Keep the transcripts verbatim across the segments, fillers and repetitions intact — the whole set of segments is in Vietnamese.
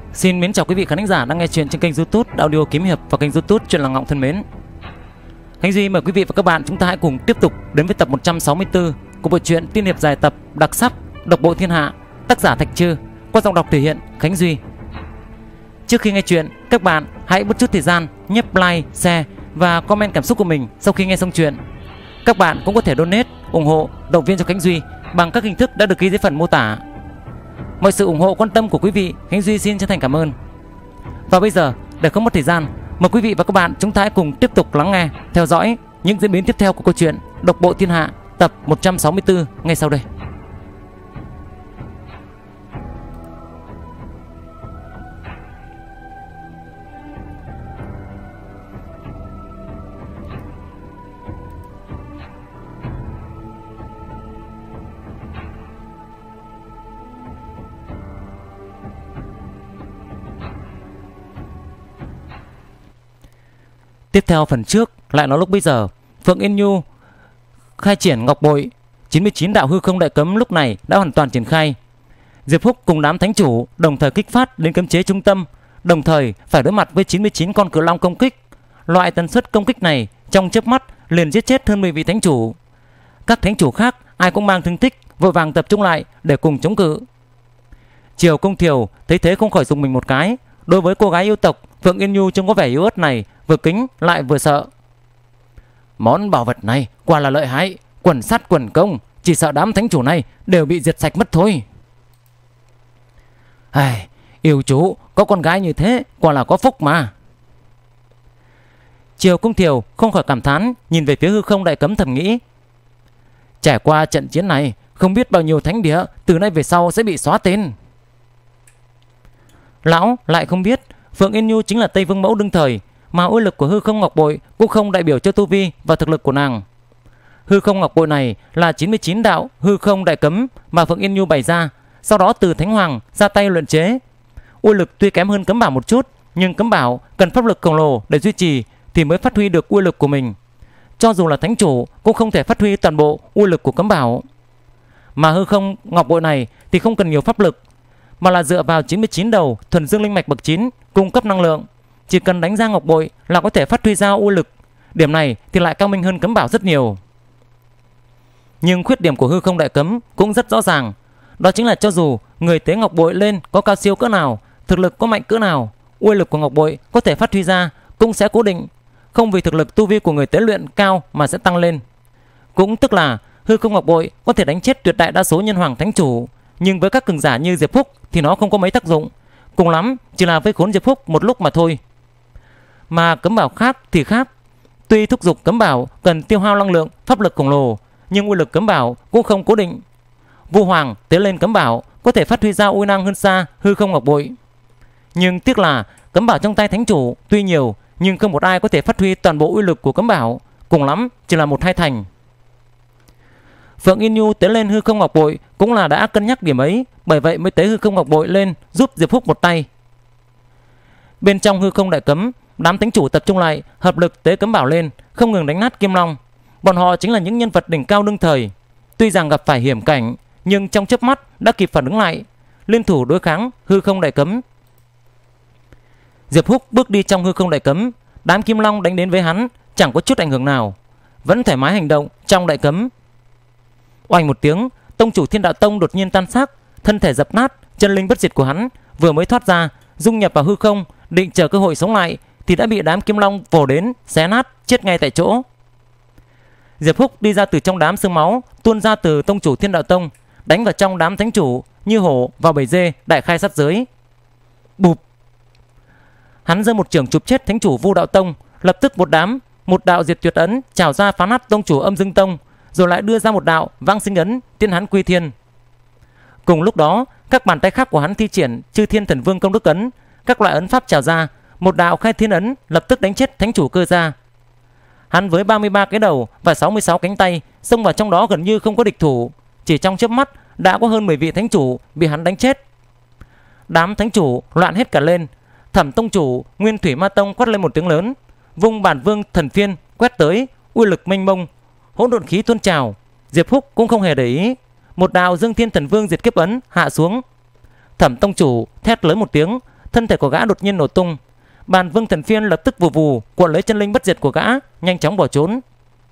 Xin mến chào quý vị khán giả đang nghe chuyện trên kênh YouTube Audio Kiếm Hiệp và kênh YouTube Chuyện Làng Ngọng thân mến. Khánh Duy mời quý vị và các bạn chúng ta hãy cùng tiếp tục đến với tập một trăm sáu mươi tư của bộ truyện tiên hiệp dài tập đặc sắc Độc Bộ Thiên Hạ, tác giả Thạch Trư, qua giọng đọc thể hiện Khánh Duy. Trước khi nghe chuyện, các bạn hãy bớt chút thời gian nhấp like, share và comment cảm xúc của mình sau khi nghe xong chuyện. Các bạn cũng có thể donate ủng hộ, động viên cho Khánh Duy bằng các hình thức đã được ghi dưới phần mô tả. Mọi sự ủng hộ quan tâm của quý vị, Khánh Duy xin chân thành cảm ơn. Và bây giờ, để không mất thời gian, mời quý vị và các bạn chúng ta hãy cùng tiếp tục lắng nghe, theo dõi những diễn biến tiếp theo của câu chuyện Độc Bộ Thiên Hạ tập một trăm sáu mươi tư ngay sau đây. Tiếp theo phần trước lại nói lúc bây giờ Phượng Yên Nhu khai triển ngọc bội, chín mươi chín đạo hư không đại cấm lúc này đã hoàn toàn triển khai. Diệp Húc cùng đám thánh chủ đồng thời kích phát đến cấm chế trung tâm, đồng thời phải đối mặt với chín mươi chín con cự long công kích. Loại tần suất công kích này trong chớp mắt liền giết chết hơn mười vị thánh chủ. Các thánh chủ khác ai cũng mang thương tích, vội vàng tập trung lại để cùng chống cự. Triều Công Thiều thấy thế không khỏi dùng mình một cái. Đối với cô gái yêu tộc Phượng Yên Nhu trông có vẻ yếu ớt này, vừa kính lại vừa sợ. Món bảo vật này quả là lợi hại, quần sát quần công, chỉ sợ đám thánh chủ này đều bị diệt sạch mất thôi. Ai, yêu chú có con gái như thế quả là có phúc mà. Triều Công Thiều không khỏi cảm thán, nhìn về phía hư không đại cấm thầm nghĩ. Trải qua trận chiến này, không biết bao nhiêu thánh địa từ nay về sau sẽ bị xóa tên. Lão lại không biết Phượng Yên Nhu chính là Tây Vương Mẫu đương thời, mà uy lực của hư không ngọc bội cũng không đại biểu cho tu vi và thực lực của nàng. Hư không ngọc bội này là chín mươi chín đạo hư không đại cấm mà Phượng Yên Nhu bày ra, sau đó từ Thánh Hoàng ra tay luyện chế. Uy lực tuy kém hơn cấm bảo một chút, nhưng cấm bảo cần pháp lực khổng lồ để duy trì thì mới phát huy được uy lực của mình. Cho dù là thánh chủ cũng không thể phát huy toàn bộ uy lực của cấm bảo. Mà hư không ngọc bội này thì không cần nhiều pháp lực, mà là dựa vào chín mươi chín đầu thuần dương linh mạch bậc chín cung cấp năng lượng. Chỉ cần đánh ra ngọc bội là có thể phát huy ra uy lực. Điểm này thì lại cao minh hơn cấm bảo rất nhiều. Nhưng khuyết điểm của hư không đại cấm cũng rất rõ ràng. Đó chính là cho dù người tế ngọc bội lên có cao siêu cỡ nào, thực lực có mạnh cỡ nào, uy lực của ngọc bội có thể phát huy ra cũng sẽ cố định, không vì thực lực tu vi của người tế luyện cao mà sẽ tăng lên. Cũng tức là hư không ngọc bội có thể đánh chết tuyệt đại đa số nhân hoàng thánh chủ, nhưng với các cường giả như Diệp Húc thì nó không có mấy tác dụng, cùng lắm chỉ là vây khốn Diệp Húc một lúc mà thôi. Mà cấm bảo khác thì khác. Tuy thúc giục cấm bảo cần tiêu hao năng lượng, pháp lực khổng lồ, nhưng uy lực cấm bảo cũng không cố định. Vu Hoàng tế lên cấm bảo có thể phát huy ra uy năng hơn xa hư không ngọc bội. Nhưng tiếc là cấm bảo trong tay thánh chủ tuy nhiều, nhưng không một ai có thể phát huy toàn bộ uy lực của cấm bảo, cùng lắm chỉ là một hai thành. Phượng Yên Nhu tế lên hư không ngọc bội cũng là đã cân nhắc điểm ấy, bởi vậy mới tế hư không ngọc bội lên giúp Diệp Húc một tay. Bên trong hư không đại cấm, đám thánh chủ tập trung lại, hợp lực tế cấm bảo lên, không ngừng đánh nát Kim Long. Bọn họ chính là những nhân vật đỉnh cao đương thời, tuy rằng gặp phải hiểm cảnh, nhưng trong chớp mắt đã kịp phản ứng lại, liên thủ đối kháng hư không đại cấm. Diệp Húc bước đi trong hư không đại cấm, đám Kim Long đánh đến với hắn chẳng có chút ảnh hưởng nào, vẫn thoải mái hành động trong đại cấm. Oanh một tiếng, tông chủ Thiên Đạo Tông đột nhiên tan xác, thân thể dập nát, chân linh bất diệt của hắn vừa mới thoát ra, dung nhập vào hư không, định chờ cơ hội sống lại thì đã bị đám Kim Long vồ đến xé nát, chết ngay tại chỗ. Diệp Húc đi ra từ trong đám sương máu tuôn ra từ tông chủ Thiên Đạo Tông, đánh vào trong đám thánh chủ như hổ vào bầy dê, đại khai sát giới. Bụp! Hắn giơ một chưởng chụp chết thánh chủ Vu Đạo Tông, lập tức một đám một đạo diệt tuyệt ấn trào ra phá nát tông chủ Âm Dương Tông, rồi lại đưa ra một đạo vang sinh ấn tiến hắn quy thiên. Cùng lúc đó, các bàn tay khác của hắn thi triển Chư Thiên Thần Vương công đức ấn, các loại ấn pháp trào ra, một đạo khai thiên ấn lập tức đánh chết thánh chủ Cơ Gia. Hắn với ba mươi ba cái đầu và sáu mươi sáu cánh tay xông vào trong đó gần như không có địch thủ, chỉ trong chớp mắt đã có hơn mười vị thánh chủ bị hắn đánh chết. Đám thánh chủ loạn hết cả lên. Thẩm tông chủ Nguyên Thủy Ma Tông quát lên một tiếng lớn, vung Bản Vương Thần Phiên quét tới, uy lực mênh mông, hỗn độn khí tuôn trào. Diệp Húc cũng không hề để ý, một đạo Dương Thiên Thần Vương diệt kiếp ấn hạ xuống. Thẩm tông chủ thét lớn một tiếng, thân thể của gã đột nhiên nổ tung. Bàn Vương Thần Phiên lập tức vù vù cuộn lấy chân linh bất diệt của gã, nhanh chóng bỏ trốn.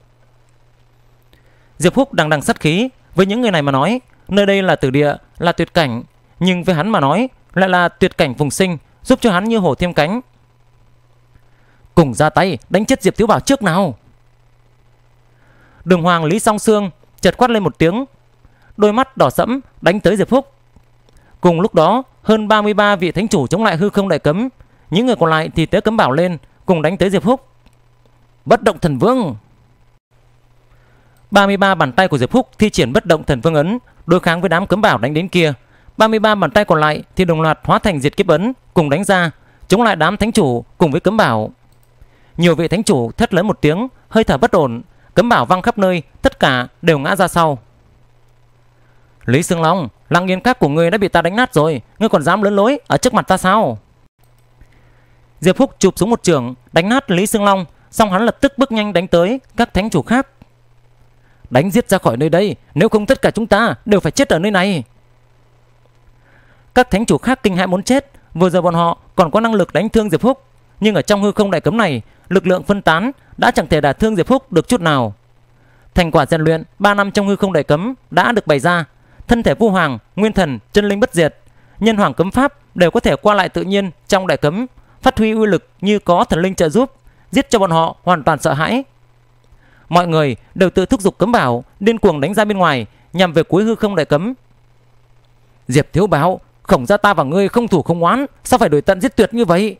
Diệp Húc đằng đằng sát khí, với những người này mà nói, nơi đây là tử địa, là tuyệt cảnh, nhưng với hắn mà nói lại là tuyệt cảnh vùng sinh, giúp cho hắn như hổ thêm cánh. Cùng ra tay đánh chết Diệp Thiếu Bảo trước nào. Đường Hoàng Lý Song Sương chợt quát lên một tiếng, đôi mắt đỏ sẫm đánh tới Diệp Húc. Cùng lúc đó, hơn ba mươi ba vị thánh chủ chống lại hư không đại cấm, những người còn lại thì tế cấm bảo lên cùng đánh tới Diệp Húc. Bất động thần vương. ba mươi ba bàn tay của Diệp Húc thi triển bất động thần vương ấn đối kháng với đám cấm bảo đánh đến kia. ba mươi ba bàn tay còn lại thì đồng loạt hóa thành diệt kiếp ấn cùng đánh ra, chống lại đám thánh chủ cùng với cấm bảo. Nhiều vị thánh chủ thét lớn một tiếng, hơi thở bất ổn, cấm bảo văng khắp nơi, tất cả đều ngã ra sau. Lý Sương Long, Lăng Yên Các của ngươi đã bị ta đánh nát rồi, ngươi còn dám lớn lối ở trước mặt ta sao? Diệp Húc chụp xuống một chưởng đánh nát Lý Sương Long, xong hắn lập tức bước nhanh đánh tới các thánh chủ khác. Đánh giết ra khỏi nơi đây, nếu không tất cả chúng ta đều phải chết ở nơi này. Các thánh chủ khác kinh hãi muốn chết, vừa giờ bọn họ còn có năng lực đánh thương Diệp Húc, nhưng ở trong hư không đại cấm này, lực lượng phân tán đã chẳng thể đả thương Diệp Húc được chút nào. Thành quả rèn luyện ba năm trong hư không đại cấm đã được bày ra, thân thể Vu Hoàng, Nguyên Thần, chân linh bất diệt, nhân hoàng cấm pháp đều có thể qua lại tự nhiên trong đại cấm, phát huy uy lực như có thần linh trợ giúp, giết cho bọn họ hoàn toàn sợ hãi. Mọi người đều tự thúc giục cấm bảo, điên cuồng đánh ra bên ngoài, nhằm về cuối hư không đại cấm. Diệp Thiếu Bảo, Khổng gia ta và ngươi không thủ không oán, sao phải đuổi tận giết tuyệt như vậy?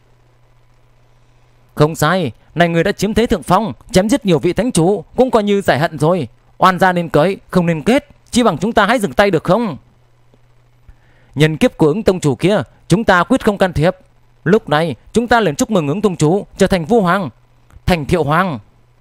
Không sai, này người đã chiếm thế thượng phong, chém giết nhiều vị thánh chủ, cũng coi như giải hận rồi. Oan gia nên cởi, không nên kết, chỉ bằng chúng ta hãy dừng tay được không? Nhân kiếp của ứng tông chủ kia, chúng ta quyết không can thiệp. Lúc này chúng ta liền chúc mừng ứng tông chủ trở thành Vu Hoàng, thành Thiệu Hoàng.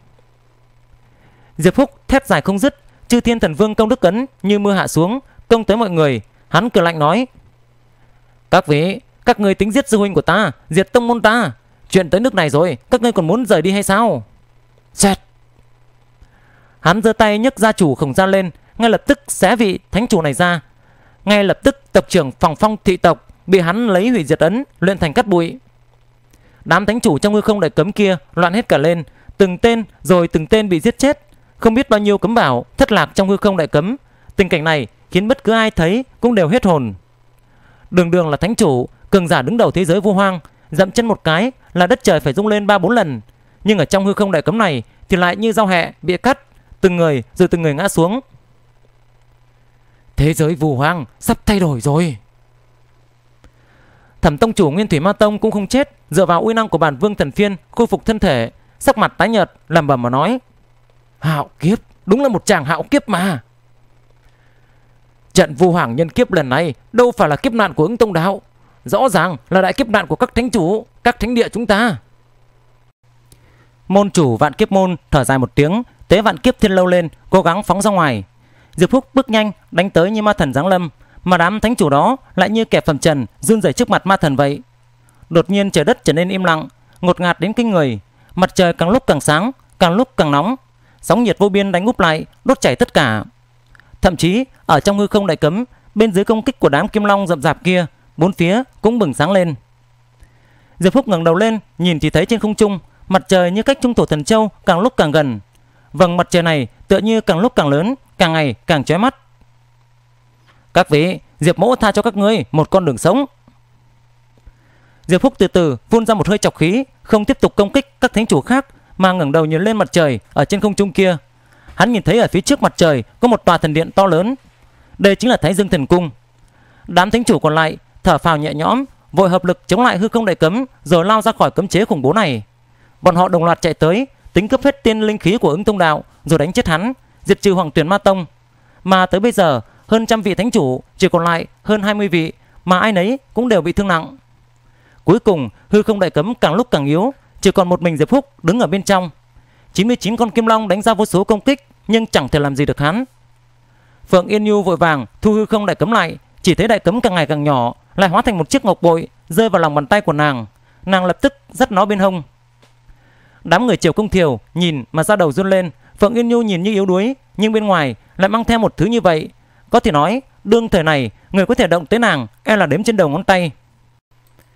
Diệp Húc thét dài không dứt, Chư Thiên Thần Vương công đức ấn như mưa hạ xuống, công tới mọi người. Hắn cười lạnh nói: các vị, các ngươi tính giết sư huynh của ta, diệt tông môn ta, chuyện tới nước này rồi, các ngươi còn muốn rời đi hay sao? Xẹt. Hắn giơ tay nhấc gia chủ Khổng gia lên, ngay lập tức xé vị thánh chủ này ra. Ngay lập tức tộc trưởng Phòng Phong thị tộc bị hắn lấy hủy diệt ấn luyện thành cát bụi. Đám thánh chủ trong hư không đại cấm kia loạn hết cả lên, từng tên rồi từng tên bị giết chết, không biết bao nhiêu cấm bảo thất lạc trong hư không đại cấm. Tình cảnh này khiến bất cứ ai thấy cũng đều hết hồn. Đường đường là thánh chủ, cường giả đứng đầu thế giới vô hoang, dậm chân một cái là đất trời phải rung lên ba bốn lần, nhưng ở trong hư không đại cấm này thì lại như dao hẹ bị cắt, từng người rồi từng người ngã xuống. Thế giới vô hoang sắp thay đổi rồi. Thẩm tông chủ Nguyên Thủy Ma Tông cũng không chết, dựa vào uy năng của bản Vương Thần Phiên khôi phục thân thể, sắc mặt tái nhợt lẩm bẩm mà nói: hạo kiếp, đúng là một chàng hạo kiếp mà. Trận Vu Hoàng nhân kiếp lần này đâu phải là kiếp nạn của ứng tông đạo, rõ ràng là đại kiếp nạn của các thánh chủ, các thánh địa chúng ta. Môn chủ Vạn Kiếp Môn thở dài một tiếng, tế Vạn Kiếp Thiên Lâu lên, cố gắng phóng ra ngoài. Diệp Húc bước nhanh đánh tới như ma thần giáng lâm, mà đám thánh chủ đó lại như kẻ phàm trần run rẩy trước mặt ma thần vậy. Đột nhiên trời đất trở nên im lặng, ngột ngạt đến kinh người. Mặt trời càng lúc càng sáng, càng lúc càng nóng, sóng nhiệt vô biên đánh úp lại, đốt chảy tất cả. Thậm chí ở trong hư không đại cấm, bên dưới công kích của đám kim long rậm rạp kia, bốn phía cũng bừng sáng lên. Diệp Húc ngẩng đầu lên, nhìn thì thấy trên không trung, mặt trời như cách Trung Thổ Thần Châu càng lúc càng gần. Vầng mặt trời này tựa như càng lúc càng lớn, càng ngày càng chói mắt. Các vị, Diệp mỗ tha cho các ngươi một con đường sống. Diệp Húc từ từ phun ra một hơi trọc khí, không tiếp tục công kích các thánh chủ khác, mà ngẩng đầu nhìn lên mặt trời ở trên không trung kia. Hắn nhìn thấy ở phía trước mặt trời có một tòa thần điện to lớn, đây chính là Thái Dương Thần Cung. Đám thánh chủ còn lại thở phào nhẹ nhõm, vội hợp lực chống lại hư không đại cấm, rồi lao ra khỏi cấm chế khủng bố này. Bọn họ đồng loạt chạy tới, tính cướp hết tiên linh khí của ứng tông đạo, rồi đánh chết hắn, diệt trừ Hoàng Tuyển Ma Tông. Mà tới bây giờ hơn trăm vị thánh chủ chỉ còn lại hơn hai mươi vị, mà ai nấy cũng đều bị thương nặng. Cuối cùng hư không đại cấm càng lúc càng yếu, chỉ còn một mình Diệp Húc đứng ở bên trong. chín mươi chín con kim long đánh ra vô số công kích, nhưng chẳng thể làm gì được hắn. Phượng Yên Nhu vội vàng thu hư không đại cấm lại, chỉ thấy đại cấm càng ngày càng nhỏ, lại hóa thành một chiếc ngọc bội rơi vào lòng bàn tay của nàng. Nàng lập tức dắt nó bên hông. Đám người Triều Công Thiều nhìn mà da đầu run lên. Phượng Yên Nhu nhìn như yếu đuối, nhưng bên ngoài lại mang theo một thứ như vậy, có thể nói đương thời này người có thể động tới nàng e là đếm trên đầu ngón tay.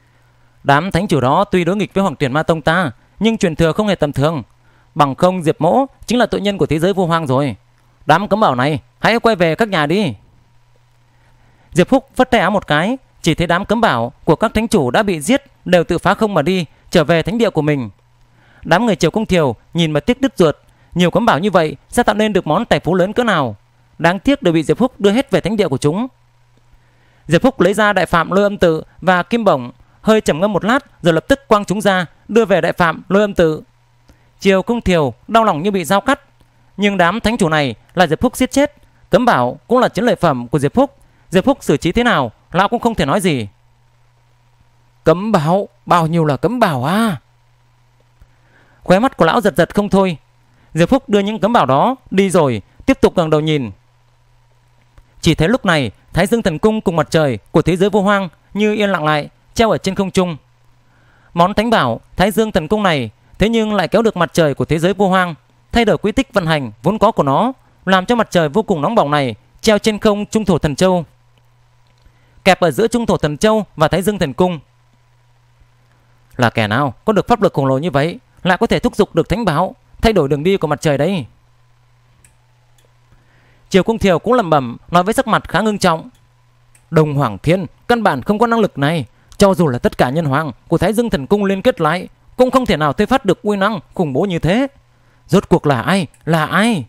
Đám thánh chủ đó tuy đối nghịch với Hoàng Tuyển Ma Tông ta, nhưng truyền thừa không hề tầm thường. Bằng không Diệp Mỗ chính là tội nhân của thế giới vô hoang rồi. Đám cấm bảo này, hãy quay về các nhà đi. Diệp Phúc phất tay áo một cái, chỉ thấy đám cấm bảo của các thánh chủ đã bị giết đều tự phá không mà đi, trở về thánh địa của mình. Đám người Triều Công Thiều nhìn mà tiếc đứt ruột. Nhiều cấm bảo như vậy sẽ tạo nên được món tài phú lớn cỡ nào. Đáng tiếc đều bị Diệp Phúc đưa hết về thánh địa của chúng. Diệp Phúc lấy ra đại phạm Lôi Âm Tự và kim bổng, hơi trầm ngâm một lát rồi lập tức quăng chúng ra, đưa về đại phạm Lôi Âm Tự. Triều Công Thiều đau lòng như bị dao cắt. Nhưng đám thánh chủ này là Diệp Phúc giết chết, cấm bảo cũng là chiến lợi phẩm của Diệp Phúc. Diệp Phúc xử trí thế nào lão cũng không thể nói gì. Cấm bảo, bao nhiêu là cấm bảo à? Khóe mắt của lão giật giật không thôi. Diệp Phúc đưa những cấm bảo đó đi rồi tiếp tục ngẩng đầu nhìn. Chỉ thấy lúc này Thái Dương Thần Cung cùng mặt trời của thế giới vô hoang như yên lặng lại, treo ở trên không trung. Món thánh bảo Thái Dương Thần Cung này thế nhưng lại kéo được mặt trời của thế giới vô hoang, thay đổi quy tích vận hành vốn có của nó, làm cho mặt trời vô cùng nóng bỏng này treo trên không Trung Thổ Thần Châu, kẹp ở giữa Trung Thổ Thần Châu và Thái Dương Thần Cung. Là kẻ nào có được pháp lực khổng lồ như vậy lại có thể thúc giục được thánh bảo, thay đổi đường đi của mặt trời đấy? Triều Công Thiều cũng lẩm bẩm nói với sắc mặt khá ngưng trọng. Đông Hoàng Thiên căn bản không có năng lực này, cho dù là tất cả nhân hoàng của Thái Dương Thần Cung liên kết lại cũng không thể nào thuê phát được uy năng khủng bố như thế. Rốt cuộc là ai? Là ai?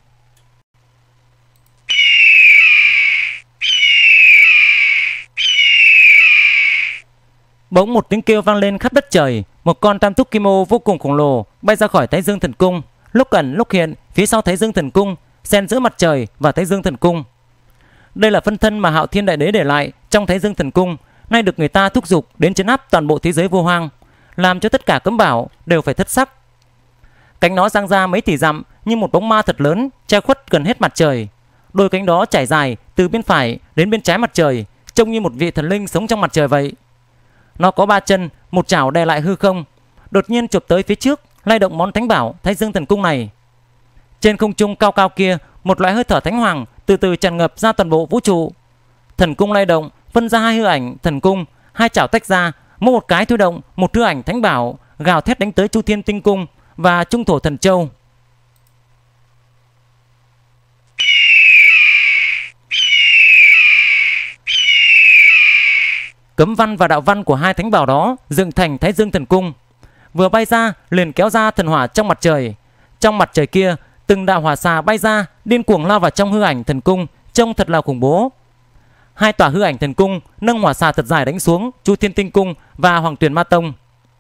Bỗng một tiếng kêu vang lên khắp đất trời. Một con tam túc kim ô vô cùng khổng lồ bay ra khỏi Thái Dương Thần Cung, lúc ẩn lúc hiện phía sau Thái Dương Thần Cung, xen giữa mặt trời và Thái Dương Thần Cung. Đây là phân thân mà Hạo Thiên Đại Đế để lại trong Thái Dương Thần Cung, nay được người ta thúc giục đến trấn áp toàn bộ thế giới vô hoang, làm cho tất cả cấm bảo đều phải thất sắc. Cánh nó giang ra mấy tỷ dặm như một bóng ma thật lớn, che khuất gần hết mặt trời. Đôi cánh đó trải dài từ bên phải đến bên trái mặt trời, trông như một vị thần linh sống trong mặt trời vậy. Nó có ba chân, một chảo đè lại hư không, đột nhiên chụp tới phía trước, lay động món thánh bảo Thái Dương Thần Cung này. Trên không trung cao cao kia, một loại hơi thở thánh hoàng từ từ tràn ngập ra toàn bộ vũ trụ. Thần cung lay động, phân ra hai hư ảnh thần cung, hai chảo tách ra, mỗi một cái thôi động một hư ảnh thánh bảo, gào thét đánh tới Chu Thiên Tinh Cung và Trung Thổ Thần Châu. Cấm văn và đạo văn của hai thánh bảo đó dựng thành Thái Dương Thần Cung, vừa bay ra liền kéo ra thần hỏa trong mặt trời. Trong mặt trời kia, từng đạo hỏa xà bay ra, điên cuồng lao vào trong hư ảnh thần cung, trông thật là khủng bố. Hai tòa hư ảnh thần cung nâng hỏa xà thật dài đánh xuống Chu Thiên Tinh Cung và Hoàng Tuyển Ma Tông.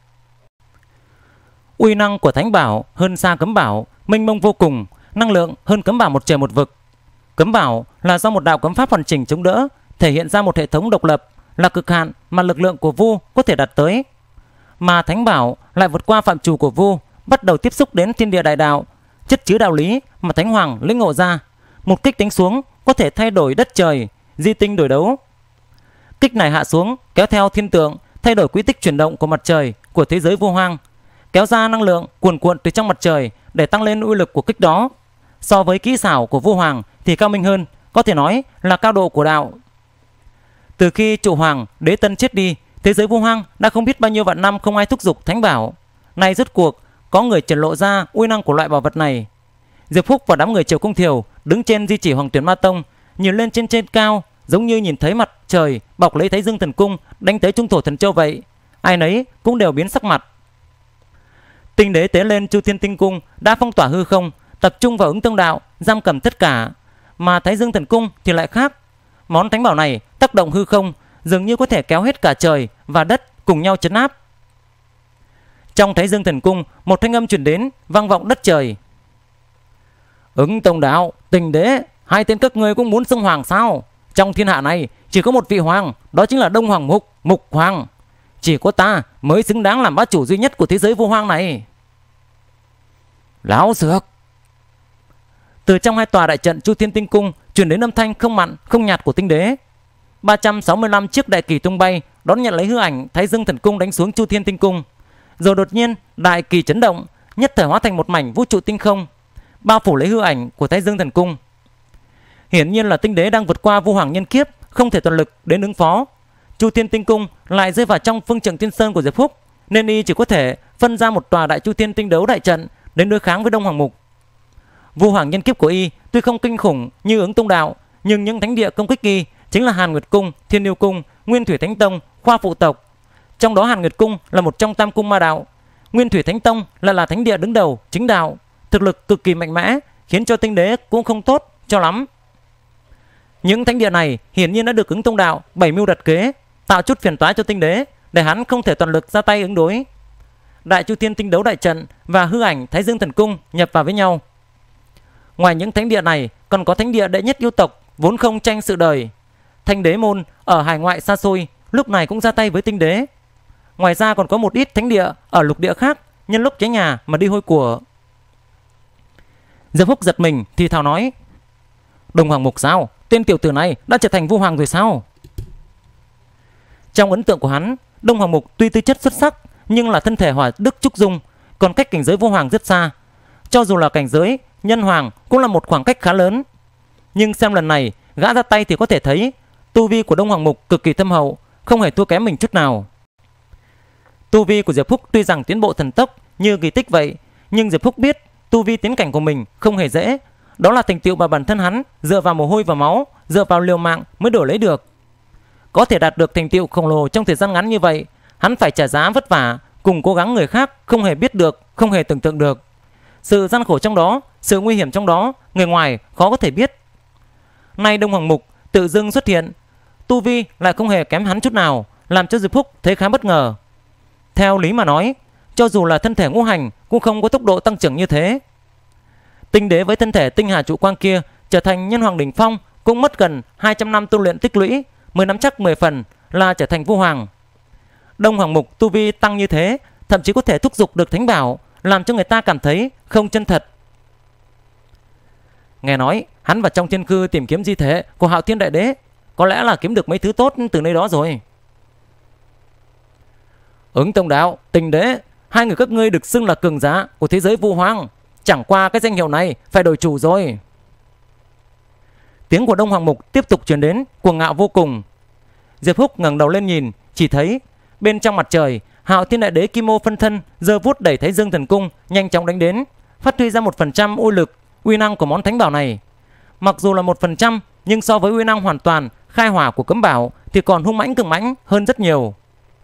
Uy năng của thánh bảo hơn xa cấm bảo, mênh mông vô cùng, năng lượng hơn cấm bảo một trời một vực. Cấm bảo là do một đạo cấm pháp hoàn chỉnh chống đỡ, thể hiện ra một hệ thống độc lập, là cực hạn mà lực lượng của Vu có thể đạt tới. Mà thánh bảo lại vượt qua phạm trù của Vu, bắt đầu tiếp xúc đến thiên địa đại đạo, chất chứa đạo lý mà thánh hoàng lĩnh ngộ ra. Một kích đánh xuống có thể thay đổi đất trời, di tinh đổi đấu. Kích này hạ xuống kéo theo thiên tượng, thay đổi quy tích chuyển động của mặt trời của thế giới vô hoang, kéo ra năng lượng cuồn cuộn từ trong mặt trời để tăng lên uy lực của kích đó. So với kỹ xảo của Vu Hoàng thì cao minh hơn, có thể nói là cao độ của đạo. Từ khi Trụ Hoàng Đế Tân chết đi, thế giới vô hoang đã không biết bao nhiêu vạn năm không ai thúc giục thánh bảo. Nay rốt cuộc có người triển lộ ra uy năng của loại bảo vật này. Diệp Phúc và đám người Triều Công Thiều đứng trên di chỉ Hoàng Tuyển Ma Tông, nhìn lên trên trên cao, giống như nhìn thấy mặt trời bọc lấy Thái Dương Thần Cung đánh tới Trung Thổ Thần Châu vậy. Ai nấy cũng đều biến sắc mặt. Tinh đế tế lên Chu Thiên Tinh Cung đã phong tỏa hư không, tập trung vào ứng tương đạo, giam cầm tất cả. Mà Thái Dương Thần Cung thì lại khác. Món thánh bảo này tác động hư không, dường như có thể kéo hết cả trời và đất cùng nhau trấn áp. Trong Thái Dương Thần Cung, một thanh âm truyền đến vang vọng đất trời. Ứng Tông Đạo, Tinh Đế, hai tên các ngươi cũng muốn xưng hoàng sao? Trong thiên hạ này chỉ có một vị hoàng, đó chính là Đông Hoàng Mục, Mục Hoàng. Chỉ có ta mới xứng đáng làm bá chủ duy nhất của thế giới vô hoang này. Láo xược. Từ trong hai tòa đại trận Chu Thiên Tinh Cung truyền đến âm thanh không mặn không nhạt của Tinh Đế. ba trăm sáu mươi lăm chiếc đại kỳ tung bay đón nhận lấy hư ảnh Thái Dương Thần Cung đánh xuống Chu Thiên Tinh Cung. Rồi đột nhiên đại kỳ chấn động, nhất thời hóa thành một mảnh vũ trụ tinh không, bao phủ lấy hư ảnh của Thái Dương Thần Cung. Hiển nhiên là Tinh Đế đang vượt qua Vu Hoàng nhân kiếp, không thể toàn lực đến ứng phó. Chu Thiên Tinh Cung lại rơi vào trong phương trận Tiên Sơn của Diệp Phúc, nên y chỉ có thể phân ra một tòa Đại Chu Thiên Tinh Đấu đại trận đến đối kháng với Đông Hoàng Mục. Vu Hoàng nhân kiếp của y tuy không kinh khủng như Ứng Tông Đạo, nhưng những thánh địa công kích y chính là Hàn Nguyệt Cung, Thiên Yêu Cung, Nguyên Thủy Thánh Tông, Khoa Phụ Tộc. Trong đó Hàn Nguyệt Cung là một trong tam cung ma đạo, Nguyên Thủy Thánh Tông là là thánh địa đứng đầu chính đạo, thực lực cực kỳ mạnh mẽ, khiến cho Tinh Đế cũng không tốt cho lắm. Những thánh địa này hiển nhiên đã được Ứng Tông Đạo bảy mưu đặt kế, tạo chút phiền toái cho Tinh Đế để hắn không thể toàn lực ra tay ứng đối. Đại Chu Thiên Tinh Đấu đại trận và hư ảnh Thái Dương Thần Cung nhập vào với nhau. Ngoài những thánh địa này, còn có thánh địa đệ nhất yêu tộc vốn không tranh sự đời, Thanh Đế Môn ở hải ngoại xa xôi, lúc này cũng ra tay với Tinh Đế. Ngoài ra còn có một ít thánh địa ở lục địa khác nhân lúc cháy nhà mà đi hôi của. Diệp Phúc giật mình thì thào nói: Đông Hoàng Mục sao? Tên tiểu tử này đã trở thành Vu Hoàng rồi sao? Trong ấn tượng của hắn, Đông Hoàng Mục tuy tư chất xuất sắc nhưng là thân thể hỏa đức trúc dung, còn cách cảnh giới Vu Hoàng rất xa. Cho dù là cảnh giới nhân hoàng cũng là một khoảng cách khá lớn. Nhưng xem lần này gã ra tay thì có thể thấy tu vi của Đông Hoàng Mục cực kỳ thâm hậu, không hề thua kém mình chút nào. Tu vi của Diệp Phúc tuy rằng tiến bộ thần tốc như kỳ tích vậy, nhưng Diệp Phúc biết tu vi tiến cảnh của mình không hề dễ. Đó là thành tựu mà bản thân hắn dựa vào mồ hôi và máu, dựa vào liều mạng mới đổi lấy được. Có thể đạt được thành tựu khổng lồ trong thời gian ngắn như vậy, hắn phải trả giá vất vả cùng cố gắng người khác không hề biết được, không hề tưởng tượng được. Sự gian khổ trong đó, sự nguy hiểm trong đó, người ngoài khó có thể biết. Nay Đông Hoàng Mục tự dưng xuất hiện, tu vi lại không hề kém hắn chút nào, làm cho Diệp Phúc thấy khá bất ngờ. Theo lý mà nói, cho dù là thân thể ngũ hành cũng không có tốc độ tăng trưởng như thế. Tinh Đế với thân thể tinh hà trụ quang kia trở thành nhân hoàng đỉnh phong cũng mất gần hai trăm năm tu luyện tích lũy, mới nắm chắc mười phần là trở thành Vu Hoàng. Đông Hoàng Mục tu vi tăng như thế, thậm chí có thể thúc giục được thánh bảo, làm cho người ta cảm thấy không chân thật. Nghe nói hắn vào trong thiên cư tìm kiếm di thể của Hạo Thiên Đại Đế, có lẽ là kiếm được mấy thứ tốt từ nơi đó rồi. Ứng Tông Đạo, Tinh Đế, hai người các ngươi được xưng là cường giả của thế giới Vu Hoàng, chẳng qua cái danh hiệu này phải đổi chủ rồi. Tiếng của Đông Hoàng Mục tiếp tục truyền đến, cuồng ngạo vô cùng. Diệp Phúc ngẩng đầu lên nhìn, chỉ thấy bên trong mặt trời, Hạo Thiên Đại Đế Kim Ô phân thân giơ vuốt đẩy Thái Dương Thần Cung nhanh chóng đánh đến, phát huy ra một phần trăm uy lực, uy năng của món thánh bảo này. Mặc dù là một phần trăm, nhưng so với uy năng hoàn toàn khai hỏa của cấm bảo thì còn hung mãnh cường mãnh hơn rất nhiều.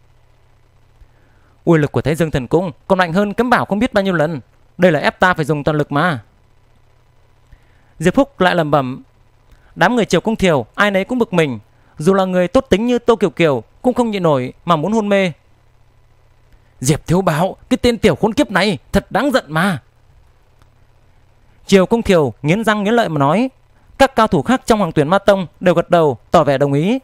Uy lực của Thái Dương Thần Cung còn mạnh hơn cấm bảo không biết bao nhiêu lần. Đây là ép ta phải dùng toàn lực mà. Diệp Phúc lại lẩm bẩm. Đám người Triều Cung Thiều ai nấy cũng bực mình, dù là người tốt tính như Tô Kiều Kiều cũng không nhịn nổi mà muốn hôn mê. Diệp Thiếu Bảo, cái tên tiểu khốn kiếp này thật đáng giận mà. Triều Cung Thiều nghiến răng nghiến lợi mà nói. Các cao thủ khác trong Hoàng Tuyển Ma Tông đều gật đầu tỏ vẻ đồng ý.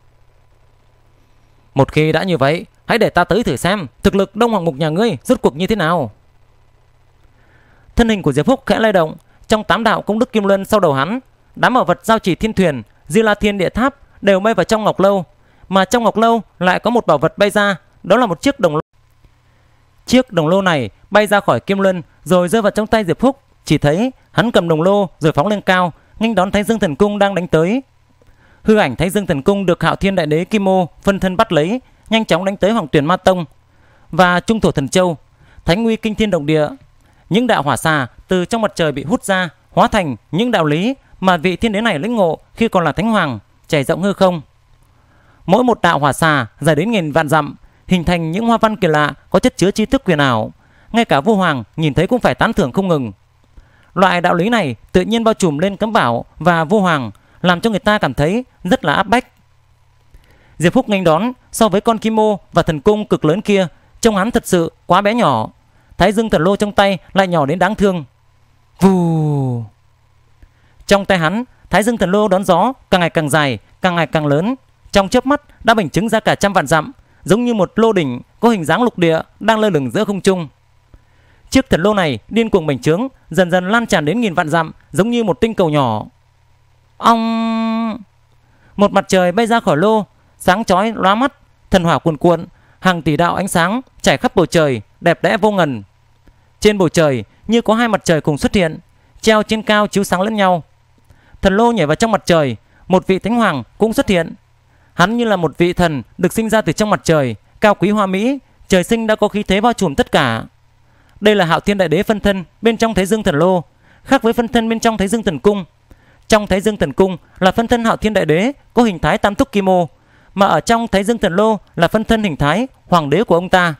Một khi đã như vậy, hãy để ta tới thử xem thực lực Đông Hoàng Mục nhà ngươi rốt cuộc như thế nào. Thân hình của Diệp Phúc khẽ lay động, trong tám đạo công đức kim luân sau đầu hắn, đám bảo vật giao chỉ thiên thuyền, Di La Thiên Địa Tháp đều bay vào trong ngọc lâu, mà trong ngọc lâu lại có một bảo vật bay ra, đó là một chiếc đồng lô. Chiếc đồng lô này bay ra khỏi kim luân rồi rơi vào trong tay Diệp Phúc. Chỉ thấy hắn cầm đồng lô rồi phóng lên cao, nghênh đón Thái Dương Thần Cung đang đánh tới. Hư ảnh Thái Dương Thần Cung được Hạo Thiên Đại Đế Kim Ô phân thân bắt lấy, nhanh chóng đánh tới Hoàng Tuyển Ma Tông và Trung Thổ Thần Châu. Thánh uy kinh thiên động địa, những đạo hỏa xà từ trong mặt trời bị hút ra, hóa thành những đạo lý mà vị thiên đế này lĩnh ngộ khi còn là thánh hoàng, trải rộng hư không. Mỗi một đạo hỏa xà dài đến nghìn vạn dặm, hình thành những hoa văn kỳ lạ có chất chứa tri thức huyền ảo, ngay cả Vu Hoàng nhìn thấy cũng phải tán thưởng không ngừng. Loại đạo lý này tự nhiên bao trùm lên cấm bảo và Vu Hoàng, làm cho người ta cảm thấy rất là áp bách. Diệp Phúc nghênh đón, so với con Kim Ô và thần cung cực lớn kia, trông hắn thật sự quá bé nhỏ. Thái Dương Thần Lô trong tay lại nhỏ đến đáng thương. Vù! Trong tay hắn, Thái Dương Thần Lô đón gió càng ngày càng dài, càng ngày càng lớn, trong chớp mắt đã bành trướng ra cả trăm vạn dặm, giống như một lô đỉnh có hình dáng lục địa đang lơ lửng giữa không trung. Chiếc thần lô này điên cuồng bành trướng, dần dần lan tràn đến nghìn vạn dặm, giống như một tinh cầu nhỏ. Ong! Một mặt trời bay ra khỏi lô, sáng chói lóa mắt, thần hỏa cuồn cuộn, hàng tỷ đạo ánh sáng trải khắp bầu trời, đẹp đẽ vô ngần. Trên bầu trời như có hai mặt trời cùng xuất hiện, treo trên cao chiếu sáng lẫn nhau. Thần lô nhảy vào trong mặt trời, một vị thánh hoàng cũng xuất hiện. Hắn như là một vị thần được sinh ra từ trong mặt trời, cao quý hoa mỹ, trời sinh đã có khí thế bao trùm tất cả. Đây là Hạo Thiên Đại Đế phân thân bên trong Thái Dương Thần Lô, khác với phân thân bên trong Thái Dương Thần Cung. Trong Thái Dương Thần Cung là phân thân Hạo Thiên Đại Đế có hình thái tam túc kim ô, mà ở trong Thái Dương Thần Lô là phân thân hình thái hoàng đế của ông ta.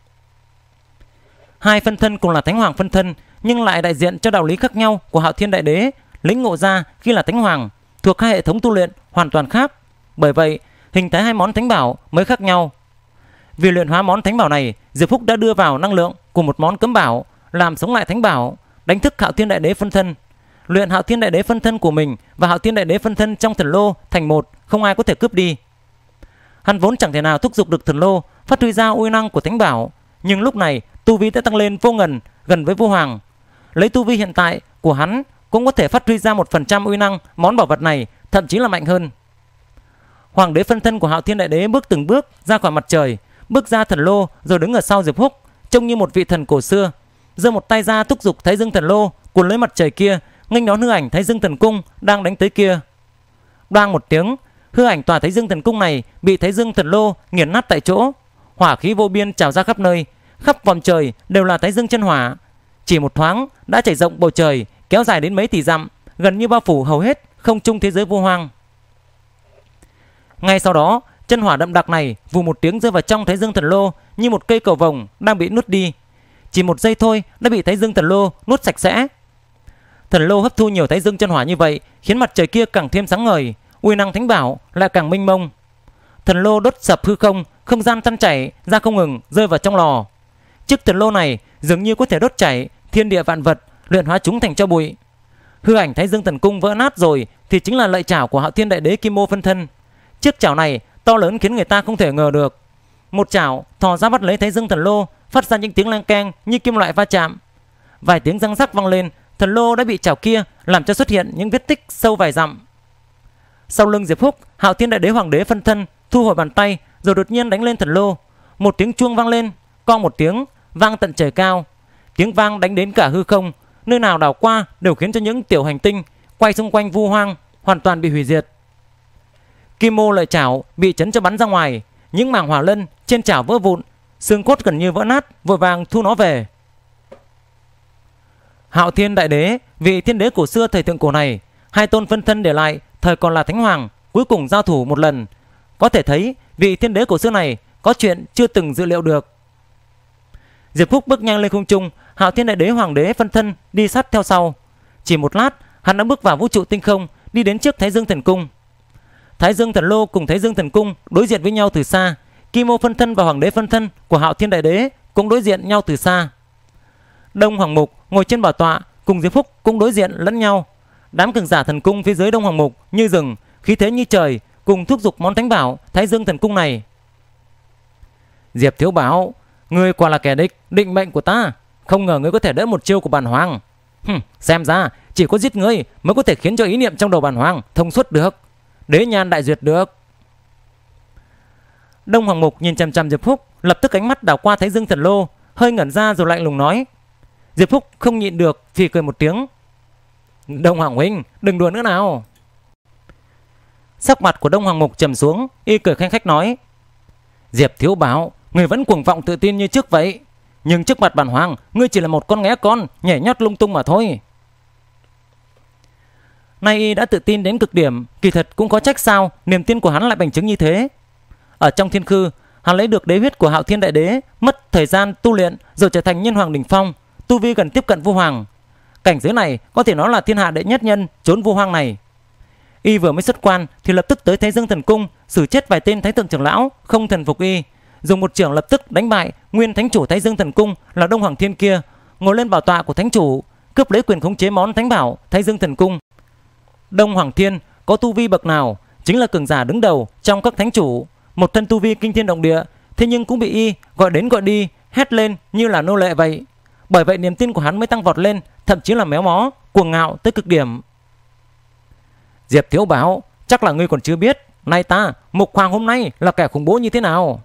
Hai phân thân cùng là Thánh Hoàng phân thân, nhưng lại đại diện cho đạo lý khác nhau của Hạo Thiên Đại Đế lĩnh ngộ ra khi là Thánh Hoàng, thuộc hai hệ thống tu luyện hoàn toàn khác. Bởi vậy, hình thái hai món thánh bảo mới khác nhau. Vì luyện hóa món thánh bảo này, Diệp Phúc đã đưa vào năng lượng của một món cấm bảo, làm sống lại thánh bảo, đánh thức Hạo Thiên Đại Đế phân thân, luyện Hạo Thiên Đại Đế phân thân của mình và Hạo Thiên Đại Đế phân thân trong thần lô thành một, không ai có thể cướp đi. Hắn vốn chẳng thể nào thúc giục được thần lô phát huy ra uy năng của thánh bảo, nhưng lúc này tu vi đã tăng lên vô ngần, gần với vô hoàng. Lấy tu vi hiện tại của hắn cũng có thể phát huy ra một phần trăm uy năng món bảo vật này, thậm chí là mạnh hơn. Hoàng đế phân thân của Hạo Thiên Đại Đế bước từng bước ra khỏi mặt trời, bước ra thần lô rồi đứng ở sau Diệp Phúc, trông như một vị thần cổ xưa, giơ một tay ra thúc giục Thái Dương Thần Lô cuốn lấy mặt trời kia, nghênh đón hư ảnh Thái Dương Thần Cung đang đánh tới kia. Đoang một tiếng, hư ảnh tòa Thái Dương Thần Cung này bị Thái Dương Thần Lô nghiền nát tại chỗ, hỏa khí vô biên trào ra khắp nơi, khắp vòm trời đều là Thái Dương chân hỏa, chỉ một thoáng đã trải rộng bầu trời, kéo dài đến mấy tỷ dặm, gần như bao phủ hầu hết không trung thế giới vô hoang. Ngay sau đó, chân hỏa đậm đặc này vù một tiếng rơi vào trong Thái Dương Thần Lô như một cây cầu vồng đang bị nuốt đi. Chỉ một giây thôi đã bị Thái Dương Thần Lô nuốt sạch sẽ. Thần lô hấp thu nhiều Thái Dương chân hỏa như vậy khiến mặt trời kia càng thêm sáng ngời, uy năng thánh bảo lại càng mênh mông. Thần lô đốt sập hư không, không gian tan chảy ra không ngừng rơi vào trong lò. Chiếc thần lô này dường như có thể đốt chảy thiên địa vạn vật, luyện hóa chúng thành tro bụi. Hư ảnh Thái Dương Thần Cung vỡ nát rồi thì chính là lợi chảo của Hạo Thiên Đại Đế Kim Ô phân thân. Chiếc chảo này to lớn khiến người ta không thể ngờ được. Một chảo thò ra bắt lấy Thái Dương Thần Lô, phát ra những tiếng leng keng như kim loại va chạm. Vài tiếng răng rắc vang lên, thần lô đã bị chảo kia làm cho xuất hiện những vết tích sâu vài dặm. Sau lưng Diệp Phúc, Hạo Thiên Đại Đế Hoàng Đế phân thân thu hồi bàn tay rồi đột nhiên đánh lên thần lô. Một tiếng chuông vang lên, co một tiếng vang tận trời cao. Tiếng vang đánh đến cả hư không, nơi nào đảo qua đều khiến cho những tiểu hành tinh quay xung quanh vu hoang hoàn toàn bị hủy diệt. Kim ô lợi chảo bị chấn cho bắn ra ngoài, những mảng hỏa lân trên chảo vỡ vụn, xương cốt gần như vỡ nát, vội vàng thu nó về. Hạo Thiên Đại Đế, vị thiên đế cổ xưa thời thượng cổ này, hai tôn phân thân để lại thời còn là thánh hoàng, cuối cùng giao thủ một lần. Có thể thấy vị thiên đế cổ xưa này có chuyện chưa từng dự liệu được. Diệp Phúc bước nhanh lên không trung, Hạo Thiên Đại Đế Hoàng Đế phân thân đi sát theo sau. Chỉ một lát, hắn đã bước vào vũ trụ tinh không, đi đến trước Thái Dương Thần Cung. Thái Dương Thần Lô cùng Thái Dương Thần Cung đối diện với nhau từ xa. Kim Ô phân thân và Hoàng Đế phân thân của Hạo Thiên Đại Đế cũng đối diện nhau từ xa. Đông Hoàng Mục ngồi trên bảo tọa cùng Diệp Phúc cũng đối diện lẫn nhau. Đám cường giả thần cung phía dưới Đông Hoàng Mục như rừng, khí thế như trời, cùng thúc giục món thánh bảo Thái Dương Thần Cung này. Diệp Thiếu Bảo, ngươi quả là kẻ địch định mệnh của ta, không ngờ ngươi có thể đỡ một chiêu của Bản Hoàng. Hừm, xem ra chỉ có giết ngươi mới có thể khiến cho ý niệm trong đầu Bản Hoàng thông suốt được, đế nhan đại duyệt được. Đông Hoàng Mục nhìn chằm chằm Diệp Phúc, lập tức ánh mắt đảo qua Thái Dương Thần Lô, hơi ngẩn ra rồi lạnh lùng nói. Diệp Phúc không nhịn được phì cười một tiếng. Đông Hoàng huynh, đừng đùa nữa nào. Sắc mặt của Đông Hoàng Mục trầm xuống, y cười khanh khách nói. Diệp Thiếu Bảo, người vẫn cuồng vọng tự tin như trước vậy, nhưng trước mặt Bản Hoàng, ngươi chỉ là một con nghé con nhảy nhót lung tung mà thôi. Nay y đã tự tin đến cực điểm, kỳ thật cũng có trách sao niềm tin của hắn lại bành trướng như thế. Ở trong thiên khư, hắn lấy được đế huyết của Hạo Thiên Đại Đế, mất thời gian tu luyện rồi trở thành nhân hoàng đỉnh phong, tu vi gần tiếp cận vô hoàng. Cảnh giới này có thể nói là thiên hạ đệ nhất nhân trốn vô hoang này. Y vừa mới xuất quan thì lập tức tới Thái Dương Thần Cung, xử chết vài tên thái thượng trưởng lão không thần phục y, dùng một chưởng lập tức đánh bại nguyên thánh chủ Thái Dương Thần Cung là Đông Hoàng Thiên kia, ngồi lên bảo tọa của thánh chủ, cướp lấy quyền khống chế món thánh bảo Thái Dương Thần Cung. Đông Hoàng Thiên có tu vi bậc nào, chính là cường giả đứng đầu trong các thánh chủ, một thân tu vi kinh thiên động địa, thế nhưng cũng bị y gọi đến gọi đi, hét lên như là nô lệ vậy. Bởi vậy niềm tin của hắn mới tăng vọt lên, thậm chí là méo mó, cuồng ngạo tới cực điểm. Diệp Thiếu Bảo, chắc là ngươi còn chưa biết, nay ta Mục Hoàng hôm nay là kẻ khủng bố như thế nào.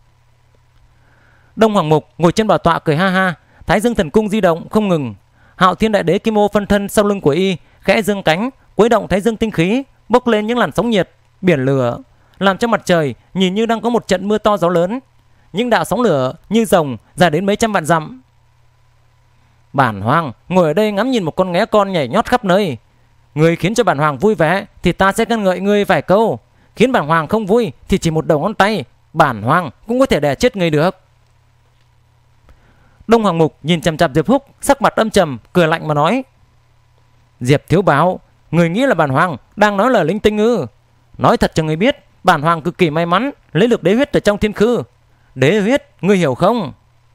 Đông Hoàng Mục ngồi trên bảo tọa cười ha ha, Thái Dương Thần Cung di động không ngừng. Hạo Thiên Đại Đế Kim Ô phân thân sau lưng của y khẽ dương cánh, quấy động Thái Dương tinh khí, bốc lên những làn sóng nhiệt, biển lửa, làm cho mặt trời nhìn như đang có một trận mưa to gió lớn. Những đạo sóng lửa như rồng dài đến mấy trăm vạn dặm. Bản Hoàng ngồi ở đây ngắm nhìn một con nghé con nhảy nhót khắp nơi. Ngươi khiến cho bản Hoàng vui vẻ thì ta sẽ khen ngợi ngươi vài câu. Khiến bản Hoàng không vui thì chỉ một đầu ngón tay bản Hoàng cũng có thể đè chết ngươi được. Đông Hoàng Mục nhìn chằm chằm Diệp Húc, sắc mặt âm trầm, cười lạnh mà nói: Diệp thiếu bảo, người nghĩ là bản Hoàng đang nói lời linh tinh ư? Nói thật cho người biết, bản Hoàng cực kỳ may mắn lấy được đế huyết ở trong thiên khư. Đế huyết, ngươi hiểu không?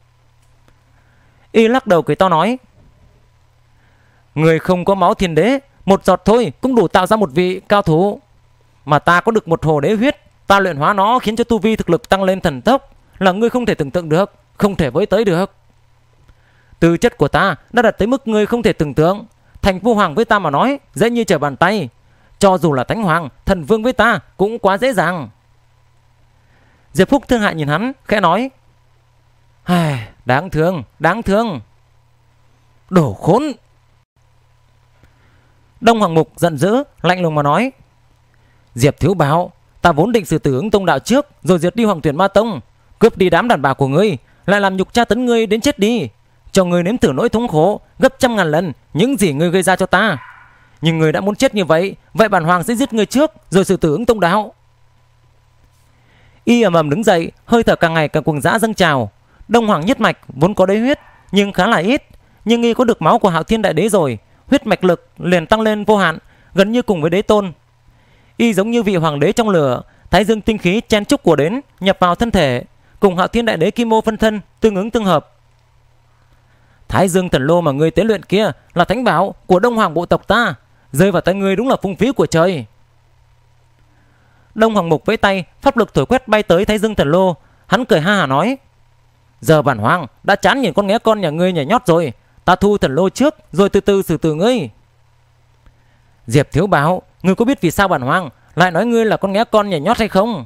Y lắc đầu cười to nói: Người không có máu thiên đế, một giọt thôi cũng đủ tạo ra một vị cao thủ. Mà ta có được một hồ đế huyết, ta luyện hóa nó khiến cho tu vi thực lực tăng lên thần tốc, là ngươi không thể tưởng tượng được, không thể với tới được. Tư chất của ta đã đạt tới mức ngươi không thể tưởng tượng. Thành Vu Hoàng với ta mà nói dễ như trở bàn tay. Cho dù là Thánh Hoàng, Thần Vương với ta cũng quá dễ dàng. Diệp Phúc thương hại nhìn hắn, khẽ nói: Ai, đáng thương, đáng thương. Đồ khốn. Đông Hoàng Mục giận dữ, lạnh lùng mà nói: Diệp thiếu bảo, ta vốn định xử tử Ứng Tông đạo trước, rồi diệt đi Hoàng Tuyển Ma Tông, cướp đi đám đàn bà của ngươi, lại làm nhục tra tấn ngươi đến chết đi, cho ngươi nếm thử nỗi thống khổ gấp trăm ngàn lần những gì ngươi gây ra cho ta. Nhưng ngươi đã muốn chết như vậy, vậy bản Hoàng sẽ giết ngươi trước, rồi xử tử Ứng Tông đạo. Y ầm ầm đứng dậy, hơi thở càng ngày càng cuồng dã dâng trào. Đông Hoàng nhất mạch vốn có đế huyết nhưng khá là ít, nhưng Y có được máu của Hạo Thiên Đại Đế rồi, huyết mạch lực liền tăng lên vô hạn, gần như cùng với đế tôn. Y giống như vị hoàng đế trong lửa, thái dương tinh khí chen chúc của đến nhập vào thân thể, cùng Hạo Thiên Đại Đế kim ô phân thân tương ứng tương hợp. Thái dương thần lô mà ngươi tế luyện kia là thánh bảo của Đông Hoàng bộ tộc ta, rơi vào tay ngươi đúng là phung phí của trời. Đông Hoàng Mục với tay pháp lực thổi quét bay tới thái dương thần lô, hắn cười ha hả nói: Giờ bản Hoàng đã chán nhìn con nghé con nhà ngươi nhảy nhót rồi, ta thu thần lô trước rồi từ từ xử tử ngươi. Diệp thiếu bảo, ngươi có biết vì sao bản Hoàng lại nói ngươi là con nghé con nhảy nhót hay không?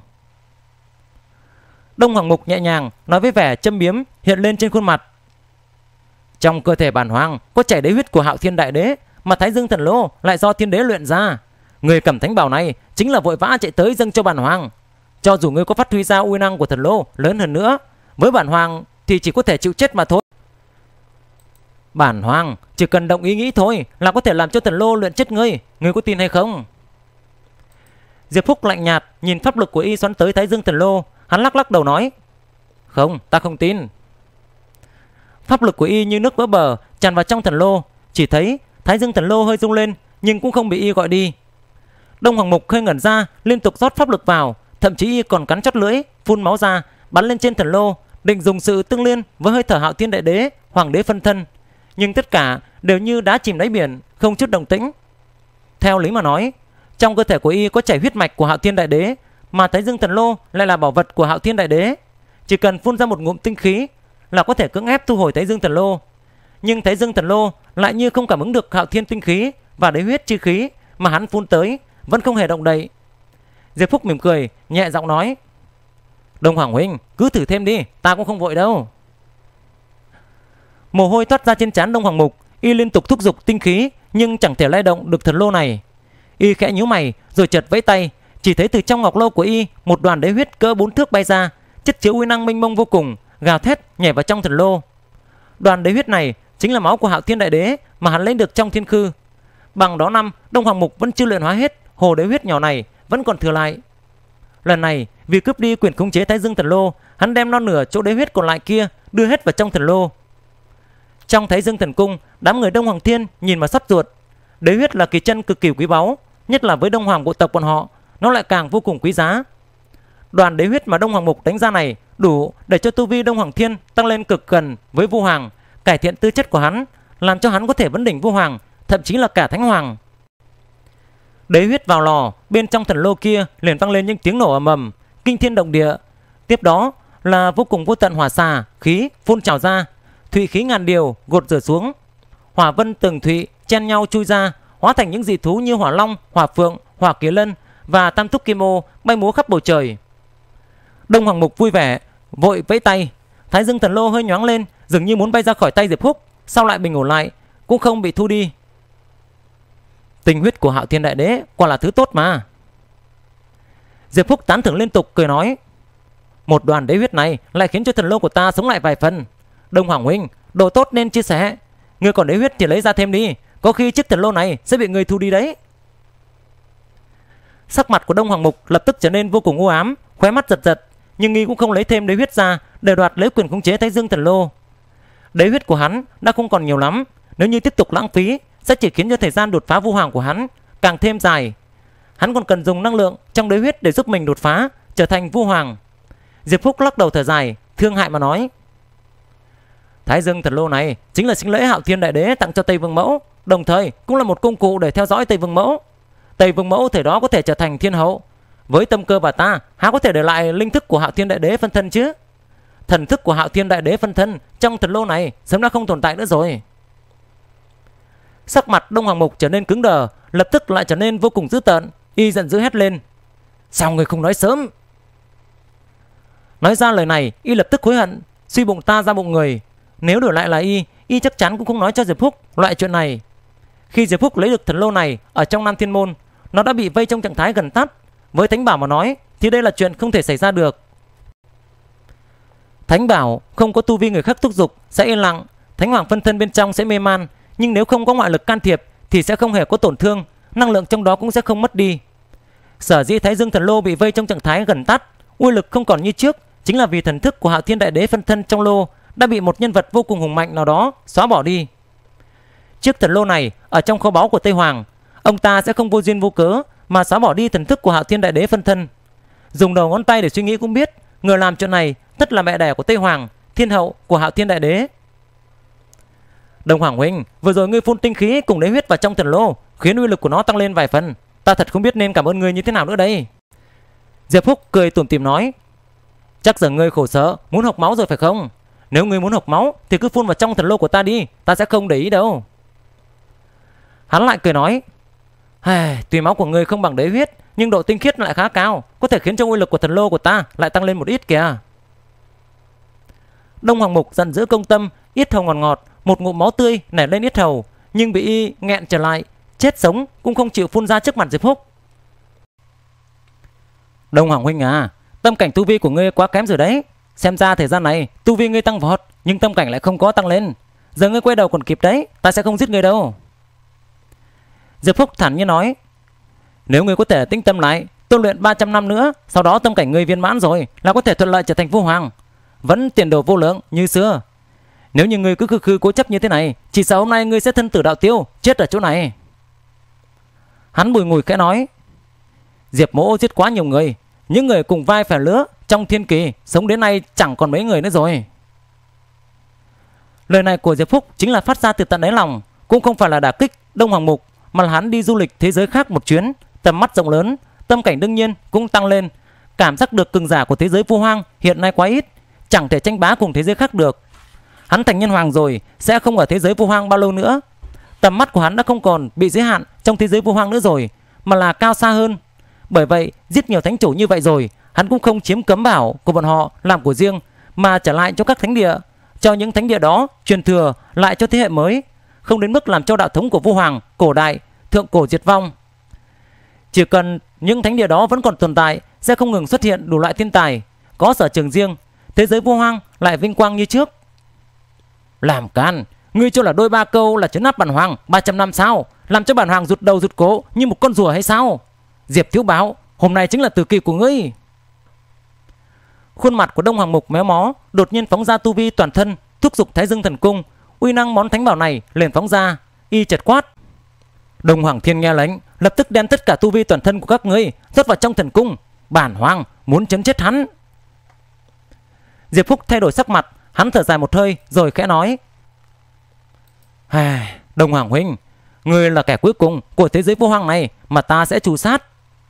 Đông Hoàng Mục nhẹ nhàng nói với vẻ châm biếm hiện lên trên khuôn mặt: Trong cơ thể bản Hoàng có chảy đế huyết của Hạo Thiên Đại Đế, mà thái dương thần lô lại do thiên đế luyện ra. Người cầm thánh bảo này chính là vội vã chạy tới dâng cho bản Hoàng. Cho dù ngươi có phát huy ra uy năng của thần lô lớn hơn nữa, với bản Hoàng thì chỉ có thể chịu chết mà thôi. Bản Hoàng chỉ cần động ý nghĩ thôi là có thể làm cho thần lô luyện chết ngươi, ngươi có tin hay không? Diệp Phúc lạnh nhạt nhìn pháp lực của Y xoắn tới thái dương thần lô, hắn lắc lắc đầu nói: Không, ta không tin. Pháp lực của Y như nước vỡ bờ tràn vào trong thần lô, chỉ thấy thái dương thần lô hơi rung lên nhưng cũng không bị Y gọi đi. Đông Hoàng Mục hơi ngẩn ra, liên tục rót pháp lực vào, thậm chí Y còn cắn chót lưỡi phun máu ra bắn lên trên thần lô, định dùng sự tương liên với hơi thở Hạo Thiên Đại Đế, Hoàng đế phân thân, nhưng tất cả đều như đá chìm đáy biển, không chút động tĩnh. Theo lý mà nói, trong cơ thể của Y có chảy huyết mạch của Hạo Thiên Đại Đế, mà thái dương thần lô lại là bảo vật của Hạo Thiên Đại Đế, chỉ cần phun ra một ngụm tinh khí là có thể cưỡng ép thu hồi thái dương thần lô. Nhưng thái dương thần lô lại như không cảm ứng được Hạo Thiên tinh khí và đế huyết chi khí mà hắn phun tới, vẫn không hề động đậy. Diệp Phúc mỉm cười, nhẹ giọng nói: Đông Hoàng huynh, cứ thử thêm đi, ta cũng không vội đâu. Mồ hôi toát ra trên trán Đông Hoàng Mục, Y liên tục thúc giục tinh khí nhưng chẳng thể lay động được thần lô này. Y khẽ nhíu mày rồi chợt vẫy tay, chỉ thấy từ trong ngọc lô của Y một đoàn đế huyết cỡ bốn thước bay ra, chất chứa uy năng mênh mông vô cùng, gào thét nhảy vào trong thần lô. Đoàn đế huyết này chính là máu của Hạo Thiên Đại Đế mà hắn lấy được trong thiên khư. Bằng đó năm, Đông Hoàng Mục vẫn chưa luyện hóa hết hồ đế huyết nhỏ này, vẫn còn thừa lại. Lần này vì cướp đi quyền khống chế thái dương thần lô, hắn đem non nửa chỗ đế huyết còn lại kia đưa hết vào trong thần lô. Trong thái dương thần cung, đám người Đông Hoàng Thiên nhìn mà xót ruột. Đế huyết là kỳ chân cực kỳ quý báu, nhất là với Đông Hoàng bộ tộc bọn họ, nó lại càng vô cùng quý giá. Đoàn đế huyết mà Đông Hoàng Mục đánh ra này đủ để cho tu vi Đông Hoàng Thiên tăng lên cực gần với Vu Hoàng, cải thiện tư chất của hắn, làm cho hắn có thể vấn đỉnh Vu Hoàng, thậm chí là cả Thánh Hoàng. Đế huyết vào lò, bên trong thần lô kia liền vang lên những tiếng nổ ầm ầm, kinh thiên động địa. Tiếp đó là vô cùng vô tận hỏa xà khí phun trào ra, thủy khí ngàn điều gột rửa xuống, hỏa vân từng thụy chen nhau chui ra, hóa thành những dị thú như hỏa long, hỏa phượng, hỏa kỳ lân và tam túc kim ô bay múa khắp bầu trời. Đông Hoàng Mục vui vẻ vội vẫy tay, thái dương thần lô hơi nhoáng lên, dường như muốn bay ra khỏi tay Diệp Húc, sau lại bình ổn lại, cũng không bị thu đi. Tinh huyết của Hạo Thiên Đại Đế quả là thứ tốt mà. Diệp Phúc tán thưởng liên tục cười nói: một đoàn đế huyết này lại khiến cho thần lô của ta sống lại vài phần. Đông Hoàng huynh, đồ tốt nên chia sẻ. Ngươi còn đế huyết thì lấy ra thêm đi, có khi chiếc thần lô này sẽ bị người thu đi đấy. Sắc mặt của Đông Hoàng Mục lập tức trở nên vô cùng u ám, khóe mắt giật giật, nhưng y cũng không lấy thêm đế huyết ra để đoạt lấy quyền khống chế Thái Dương thần lô. Đế huyết của hắn đã không còn nhiều lắm, nếu như tiếp tục lãng phí sẽ chỉ khiến cho thời gian đột phá vu hoàng của hắn càng thêm dài. Hắn còn cần dùng năng lượng trong đế huyết để giúp mình đột phá trở thành vu hoàng. Diệp Phúc lắc đầu thở dài, thương hại mà nói: Thái Dương thần lô này chính là sinh lễ Hạo Thiên Đại Đế tặng cho Tây Vương Mẫu, đồng thời cũng là một công cụ để theo dõi Tây Vương Mẫu. Tây Vương Mẫu thời đó có thể trở thành thiên hậu, với tâm cơ bà ta há có thể để lại linh thức của Hạo Thiên Đại Đế phân thân chứ? Thần thức của Hạo Thiên Đại Đế phân thân trong thần lô này sớm đã không tồn tại nữa rồi. Sắc mặt Đông Hoàng Mục trở nên cứng đờ, lập tức lại trở nên vô cùng dữ tợn. Y giận dữ hét lên: sao người không nói sớm? Nói ra lời này, y lập tức hối hận, suy bụng ta ra bụng người. Nếu đổi lại là y, y chắc chắn cũng không nói cho Diệp Phúc loại chuyện này. Khi Diệp Phúc lấy được thần lô này ở trong Nam Thiên Môn, nó đã bị vây trong trạng thái gần tắt. Với Thánh Bảo mà nói thì đây là chuyện không thể xảy ra được. Thánh Bảo không có tu vi người khác thúc giục sẽ yên lặng, Thánh Hoàng phân thân bên trong sẽ mê man, nhưng nếu không có ngoại lực can thiệp thì sẽ không hề có tổn thương, năng lượng trong đó cũng sẽ không mất đi. Sở dĩ Thái Dương thần lô bị vây trong trạng thái gần tắt, uy lực không còn như trước, chính là vì thần thức của Hạo Thiên Đại Đế phân thân trong lô đã bị một nhân vật vô cùng hùng mạnh nào đó xóa bỏ đi. Chiếc thần lô này ở trong kho báu của Tây Hoàng, ông ta sẽ không vô duyên vô cớ mà xóa bỏ đi thần thức của Hạo Thiên Đại Đế phân thân. Dùng đầu ngón tay để suy nghĩ cũng biết, người làm chuyện này tất là mẹ đẻ của Tây Hoàng, thiên hậu của Hạo Thiên Đại Đế. Đông Hoàng huynh, vừa rồi ngươi phun tinh khí cùng đế huyết vào trong thần lô, khiến uy lực của nó tăng lên vài phần. Ta thật không biết nên cảm ơn ngươi như thế nào nữa đây. Diệp Phúc cười tủm tỉm nói: chắc giờ ngươi khổ sở muốn học máu rồi phải không? Nếu ngươi muốn học máu thì cứ phun vào trong thần lô của ta đi, ta sẽ không để ý đâu. Hắn lại cười nói: tuy máu của ngươi không bằng đế huyết, nhưng độ tinh khiết lại khá cao, có thể khiến cho uy lực của thần lô của ta lại tăng lên một ít kìa. Đông Hoàng Mục giận dữ công tâm, yết hầu ngọt ngọt, một ngụm máu tươi nảy lên yết hầu, nhưng bị y nghẹn trở lại, chết sống cũng không chịu phun ra trước mặt Diệp Phúc. Đông Hoàng huynh à, tâm cảnh tu vi của ngươi quá kém rồi đấy. Xem ra thời gian này tu vi ngươi tăng vọt, nhưng tâm cảnh lại không có tăng lên. Giờ ngươi quay đầu còn kịp đấy, ta sẽ không giết ngươi đâu. Diệp Phúc thản nhiên nói: nếu ngươi có thể tĩnh tâm lại, tu luyện ba trăm năm nữa, sau đó tâm cảnh ngươi viên mãn rồi là có thể thuận lợi trở thành vua hoàng, vẫn tiền đồ vô lượng như xưa. Nếu như ngươi cứ khư khư cố chấp như thế này, chỉ sợ hôm nay ngươi sẽ thân tử đạo tiêu, chết ở chỗ này. Hắn bùi ngùi khẽ nói: Diệp mỗ giết quá nhiều người, những người cùng vai phải lứa trong thiên kỳ sống đến nay chẳng còn mấy người nữa rồi. Lời này của Diệp Phúc chính là phát ra từ tận đáy lòng, cũng không phải là đả kích Đông Hoàng Mục, mà là hắn đi du lịch thế giới khác một chuyến, tầm mắt rộng lớn, tâm cảnh đương nhiên cũng tăng lên. Cảm giác được cường giả của thế giới vô hoang hiện nay quá ít, chẳng thể tranh bá cùng thế giới khác được. Hắn thành nhân hoàng rồi, sẽ không ở thế giới vô hoang bao lâu nữa. Tầm mắt của hắn đã không còn bị giới hạn trong thế giới vô hoang nữa rồi, mà là cao xa hơn. Bởi vậy giết nhiều thánh chủ như vậy rồi, hắn cũng không chiếm cấm bảo của bọn họ làm của riêng, mà trả lại cho các thánh địa, cho những thánh địa đó truyền thừa lại cho thế hệ mới, không đến mức làm cho đạo thống của vua hoàng cổ đại thượng cổ diệt vong. Chỉ cần những thánh địa đó vẫn còn tồn tại, sẽ không ngừng xuất hiện đủ loại thiên tài có sở trường riêng, thế giới vua hoang lại vinh quang như trước. Làm can, ngươi cho là đôi ba câu là trấn áp bản hoàng ba trăm năm sao? Làm cho bản hoàng rụt đầu rụt cổ như một con rùa hay sao? Diệp thiếu báo, hôm nay chính là tử kỳ của ngươi. Khuôn mặt của Đông Hoàng Mục méo mó, đột nhiên phóng ra tu vi toàn thân, thúc giục Thái Dương thần cung, uy năng món thánh bảo này liền phóng ra. Y chợt quát: Đông Hoàng Thiên nghe lệnh, lập tức đem tất cả tu vi toàn thân của các ngươi rót vào trong thần cung, bản hoàng muốn chấn chết hắn. Diệp Phúc thay đổi sắc mặt, hắn thở dài một hơi rồi khẽ nói: Đông Hoàng huynh, ngươi là kẻ cuối cùng của thế giới vô hoang này mà ta sẽ trù sát.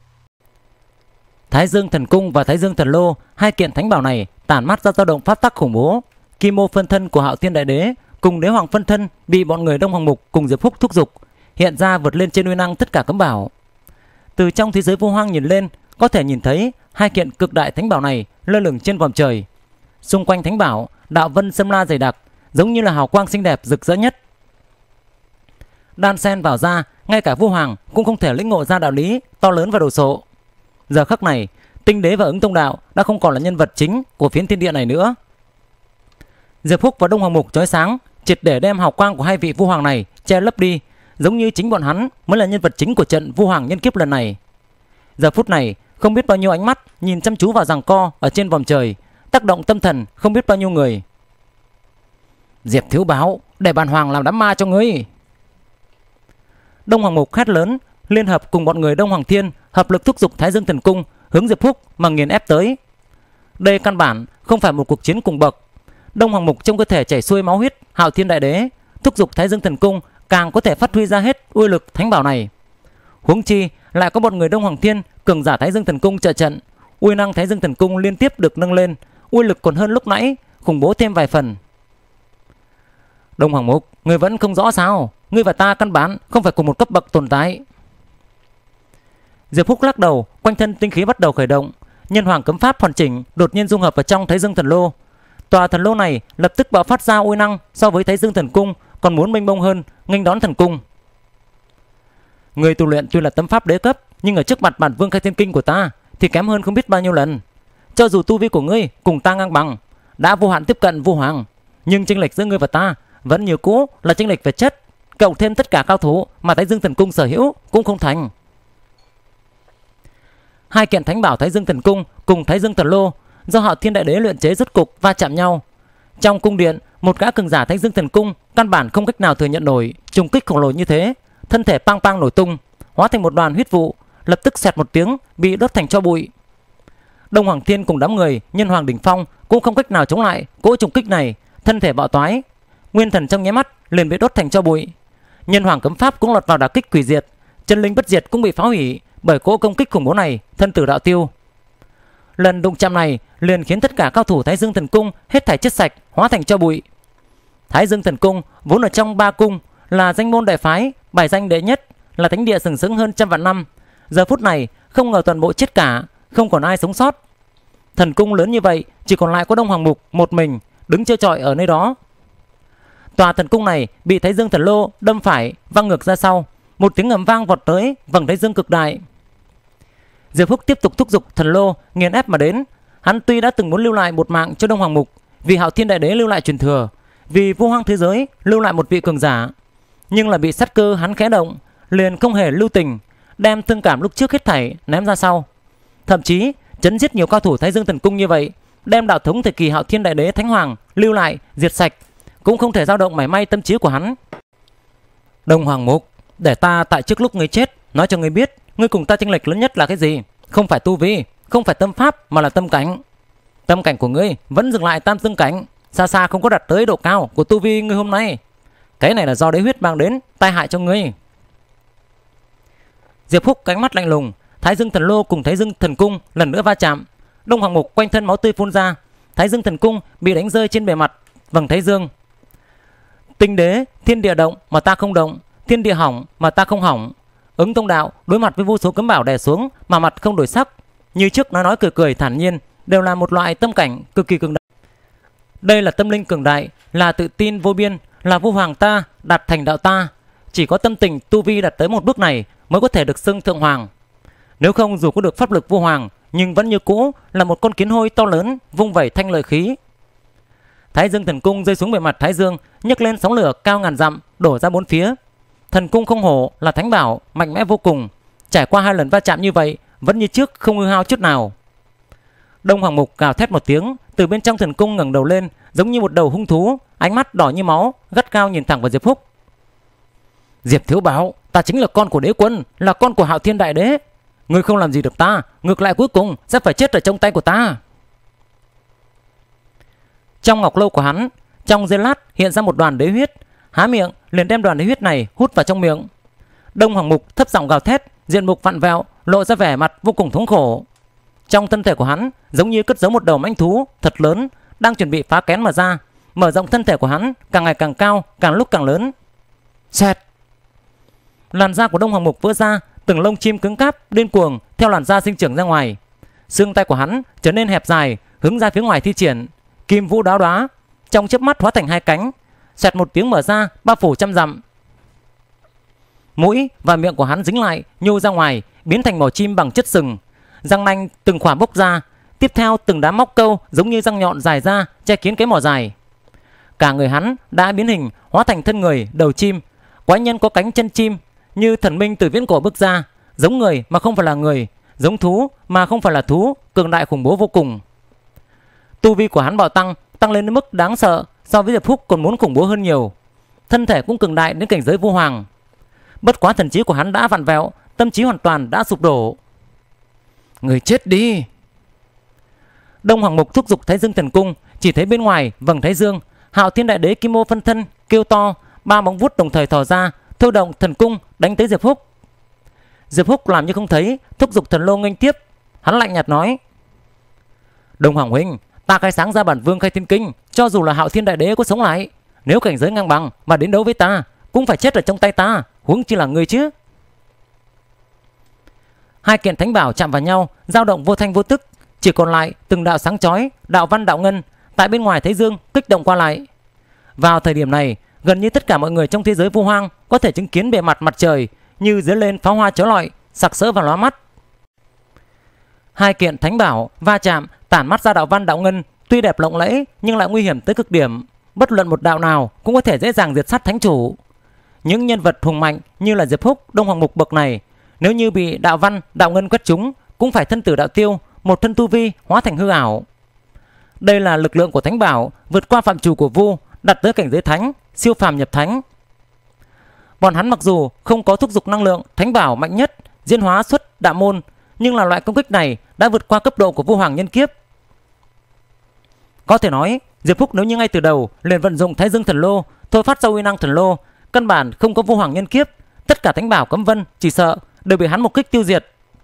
Thái Dương thần cung và Thái Dương thần lô, hai kiện thánh bảo này tản mát ra dao động pháp tắc khủng bố. Kim mô phân thân của Hạo Thiên Đại Đế cùng Đế Hoàng phân thân bị bọn người Đông Hoàng Mục cùng Diệp Phúc thúc giục, hiện ra vượt lên trên uy năng tất cả cấm bảo. Từ trong thế giới vô hoang nhìn lên, có thể nhìn thấy hai kiện cực đại thánh bảo này lơ lửng trên vòm trời. Xung quanh thánh bảo, đạo vân xâm la dày đặc, giống như là hào quang xinh đẹp rực rỡ nhất. Đan xen vào ra, ngay cả vua hoàng cũng không thể lĩnh ngộ ra đạo lý to lớn và đồ sộ. Giờ khắc này, Tinh Đế và Ứng Tông Đạo đã không còn là nhân vật chính của phiến thiên địa này nữa. Diệp Phúc và Đông Hoàng Mục chói sáng, triệt để đem hào quang của hai vị vua hoàng này che lấp đi, giống như chính bọn hắn mới là nhân vật chính của trận vua hoàng nhân kiếp lần này. Giờ phút này, không biết bao nhiêu ánh mắt nhìn chăm chú vào giằng co ở trên vòm trời, tác động tâm thần không biết bao nhiêu người. Diệp thiếu báo, để bản hoàng làm đám ma cho ngươi. Đông Hoàng Mục hét lớn, liên hợp cùng bọn người Đông Hoàng Thiên hợp lực thúc giục Thái Dương Thần Cung hướng Diệp Phúc mà nghiền ép tới. Đây căn bản không phải một cuộc chiến cùng bậc. Đông Hoàng Mục trong cơ thể chảy xuôi máu huyết Hạo Thiên Đại Đế, thúc giục Thái Dương Thần Cung càng có thể phát huy ra hết uy lực thánh bảo này. Huống chi lại có một người Đông Hoàng Thiên cường giả Thái Dương Thần Cung trợ trận, uy năng Thái Dương Thần Cung liên tiếp được nâng lên, uy lực còn hơn lúc nãy, khủng bố thêm vài phần. Đông Hoàng Mục, ngươi vẫn không rõ sao? Ngươi và ta căn bản không phải cùng một cấp bậc tồn tại. Diệp Phúc lắc đầu, quanh thân tinh khí bắt đầu khởi động, nhân hoàng cấm pháp hoàn chỉnh đột nhiên dung hợp vào trong Thái Dương Thần Lô. Tòa thần lô này lập tức bạo phát ra uy năng so với Thái Dương Thần Cung còn muốn mênh mông hơn, nghênh đón thần cung. Người tu luyện tuy là tâm pháp đế cấp, nhưng ở trước mặt bản Vương Khai Thiên Kinh của ta thì kém hơn không biết bao nhiêu lần. Cho dù tu vi của ngươi cùng ta ngang bằng, đã vô hạn tiếp cận vua hoàng, nhưng chênh lệch giữa ngươi và ta vẫn như cũ là chênh lệch về chất, cộng thêm tất cả cao thủ mà Thái Dương Thần Cung sở hữu cũng không thành. Hai kiện thánh bảo Thái Dương Thần Cung cùng Thái Dương Thần Lô do Hạo Thiên Đại Đế luyện chế rốt cục va chạm nhau. Trong cung điện, một gã cường giả Thái Dương Thần Cung căn bản không cách nào thừa nhận nổi trùng kích khổng lồ như thế, thân thể pang pang nổ tung, hóa thành một đoàn huyết vụ, lập tức xẹt một tiếng bị đốt thành tro bụi. Đông Hoàng Thiên cùng đám người Nhân Hoàng đỉnh phong cũng không cách nào chống lại cỗ trùng kích này, thân thể bạo toái, nguyên thần trong nháy mắt liền bị đốt thành tro bụi. Nhân Hoàng cấm pháp cũng lọt vào đả kích quỷ diệt, chân linh bất diệt cũng bị phá hủy bởi cỗ công kích khủng bố này, thân tử đạo tiêu. Lần đụng chạm này liền khiến tất cả cao thủ Thái Dương Thần Cung hết thảy chết sạch, hóa thành tro bụi. Thái Dương Thần Cung vốn ở trong ba cung, là danh môn đại phái, bài danh đệ nhất, là thánh địa sừng sững hơn trăm vạn năm. Giờ phút này không ngờ toàn bộ chết cả, không còn ai sống sót. Thần cung lớn như vậy, chỉ còn lại có Đông Hoàng Mục một mình đứng trơ trọi ở nơi đó. Tòa thần cung này bị Thái Dương Thần Lô đâm phải, văng ngược ra sau, một tiếng ầm vang vọt tới vầng Thái Dương cực đại. Diệp Phúc tiếp tục thúc giục thần lô nghiền ép mà đến. Hắn tuy đã từng muốn lưu lại một mạng cho Đông Hoàng Mục, vì Hạo Thiên Đại Đế lưu lại truyền thừa, vì vô hoang thế giới lưu lại một vị cường giả, nhưng là bị sát cơ hắn khẽ động, liền không hề lưu tình, đem thương cảm lúc trước hết thảy ném ra sau. Thậm chí chấn giết nhiều cao thủ Thái Dương Thần Cung như vậy, đem đạo thống thời kỳ Hạo Thiên Đại Đế Thánh Hoàng lưu lại diệt sạch, cũng không thể dao động mảy may tâm trí của hắn. Đông Hoàng Mục, để ta tại trước lúc ngươi chết nói cho ngươi biết, ngươi cùng ta chênh lệch lớn nhất là cái gì? Không phải tu vi, không phải tâm pháp, mà là tâm cảnh. Tâm cảnh của ngươi vẫn dừng lại tam tương cảnh, xa xa không có đạt tới độ cao của tu vi ngươi hôm nay. Cái này là do đế huyết mang đến tai hại cho ngươi. Diệp Phúc cánh mắt lạnh lùng, Thái Dương Thần Lô cùng Thái Dương Thần Cung lần nữa va chạm. Đông Hoàng Mục quanh thân máu tươi phun ra, Thái Dương Thần Cung bị đánh rơi trên bề mặt vầng Thái Dương. Tinh Đế, thiên địa động mà ta không động, thiên địa hỏng mà ta không hỏng. Ứng Tông Đạo đối mặt với vô số cấm bảo đè xuống mà mặt không đổi sắc, như trước nói nói cười cười thản nhiên, đều là một loại tâm cảnh cực kỳ cường đại. Đây là tâm linh cường đại, là tự tin vô biên, là vua hoàng ta đạt thành đạo ta. Chỉ có tâm tình tu vi đạt tới một bước này mới có thể được xưng thượng hoàng. Nếu không, dù có được pháp lực vua hoàng, nhưng vẫn như cũ là một con kiến hôi to lớn vung vẩy thanh lợi khí. Thái Dương Thần Cung rơi xuống bề mặt Thái Dương, nhấc lên sóng lửa cao ngàn dặm, đổ ra bốn phía. Thần cung không hổ là thánh bảo mạnh mẽ vô cùng, trải qua hai lần va chạm như vậy vẫn như trước không hư hao chút nào. Đông Hoàng Mục gào thét một tiếng, từ bên trong thần cung ngẩng đầu lên, giống như một đầu hung thú, ánh mắt đỏ như máu, gắt cao nhìn thẳng vào Diệp Phúc. Diệp thiếu báo, ta chính là con của đế quân, là con của Hạo Thiên Đại Đế. Ngươi không làm gì được ta, ngược lại cuối cùng sẽ phải chết ở trong tay của ta. Trong ngọc lâu của hắn, trong giây lát hiện ra một đoàn đế huyết, há miệng liền đem đoàn đế huyết này hút vào trong miệng. Đông Hoàng Mục thấp giọng gào thét, diện mục vặn vẹo, lộ ra vẻ mặt vô cùng thống khổ. Trong thân thể của hắn giống như cất giấu một đầu mãnh thú thật lớn, đang chuẩn bị phá kén mà ra, mở rộng thân thể của hắn càng ngày càng cao, càng lúc càng lớn. Xẹt! Làn da của Đông Hoàng Mục vỡ ra, từng lông chim cứng cáp điên cuồng theo làn da sinh trưởng ra ngoài. Xương tay của hắn trở nên hẹp dài, hướng ra phía ngoài thi triển, kim vũ đáo đóa, trong chớp mắt hóa thành hai cánh, xẹt một tiếng mở ra, bao phủ trăm dặm. Mũi và miệng của hắn dính lại, nhô ra ngoài, biến thành mỏ chim bằng chất sừng. răng nanh từng khỏa bốc ra, tiếp theo từng đám móc câu giống như răng nhọn dài ra che kín cái mỏ dài. Cả người hắn đã biến hình, hóa thành thân người, đầu chim, quái nhân có cánh chân chim, như thần minh từ viễn cổ bước ra, giống người mà không phải là người, giống thú mà không phải là thú, cường đại khủng bố vô cùng. Tu vi của hắn bạo tăng, tăng lên đến mức đáng sợ, so với Diệp Phúc còn muốn khủng bố hơn nhiều. Thân thể cũng cường đại đến cảnh giới vô hoàng. Bất quá thần trí của hắn đã vặn vẹo, tâm trí hoàn toàn đã sụp đổ. Người chết đi! Đông Hoàng Mục thúc giục Thái Dương Thần Cung, chỉ thấy bên ngoài vầng Thái Dương, Hạo Thiên Đại Đế Kim Ô phân thân kêu to, ba móng vuốt đồng thời thò ra, thôi động thần cung đánh tới Diệp Phúc. Diệp Phúc làm như không thấy, thúc giục thần lô nghênh tiếp. Hắn lạnh nhạt nói: Đông Hoàng huynh, ta khai sáng ra bản Vương Khai Thiên Kinh, cho dù là Hạo Thiên Đại Đế có sống lại, nếu cảnh giới ngang bằng mà đến đấu với ta, cũng phải chết ở trong tay ta, huống chi là người chứ. Hai kiện thánh bảo chạm vào nhau, dao động vô thanh vô tức, chỉ còn lại từng đạo sáng chói, đạo văn đạo ngân tại bên ngoài Thái Dương kích động qua lại. Vào thời điểm này, gần như tất cả mọi người trong thế giới vô hoang có thể chứng kiến bề mặt mặt trời như dấy lên pháo hoa chói lọi, sặc sỡ và lóa mắt. Hai kiện thánh bảo va chạm, tản mắt ra đạo văn đạo ngân, tuy đẹp lộng lẫy nhưng lại nguy hiểm tới cực điểm, bất luận một đạo nào cũng có thể dễ dàng diệt sát thánh chủ. Những nhân vật hùng mạnh như là Diệp Phúc, Đông Hoàng Mục bậc này, nếu như bị đạo văn đạo ngân quét trúng, cũng phải thân tử đạo tiêu, một thân tu vi hóa thành hư ảo. Đây là lực lượng của thánh bảo vượt qua phạm trù của vu, đặt tới cảnh giới thánh, siêu phàm nhập thánh. Bọn hắn mặc dù không có thúc giục năng lượng thánh bảo mạnh nhất, diễn hóa xuất đạo môn, nhưng là loại công kích này đã vượt qua cấp độ của vô hoàng nhân kiếp. Có thể nói, Diệp Phúc nếu như ngay từ đầu liền vận dụng Thái Dương Thần Lô, thôi phát ra uy năng thần lô, căn bản không có vô hoàng nhân kiếp, tất cả thánh bảo cấm vân chỉ sợ đều bị hắn một kích tiêu diệt.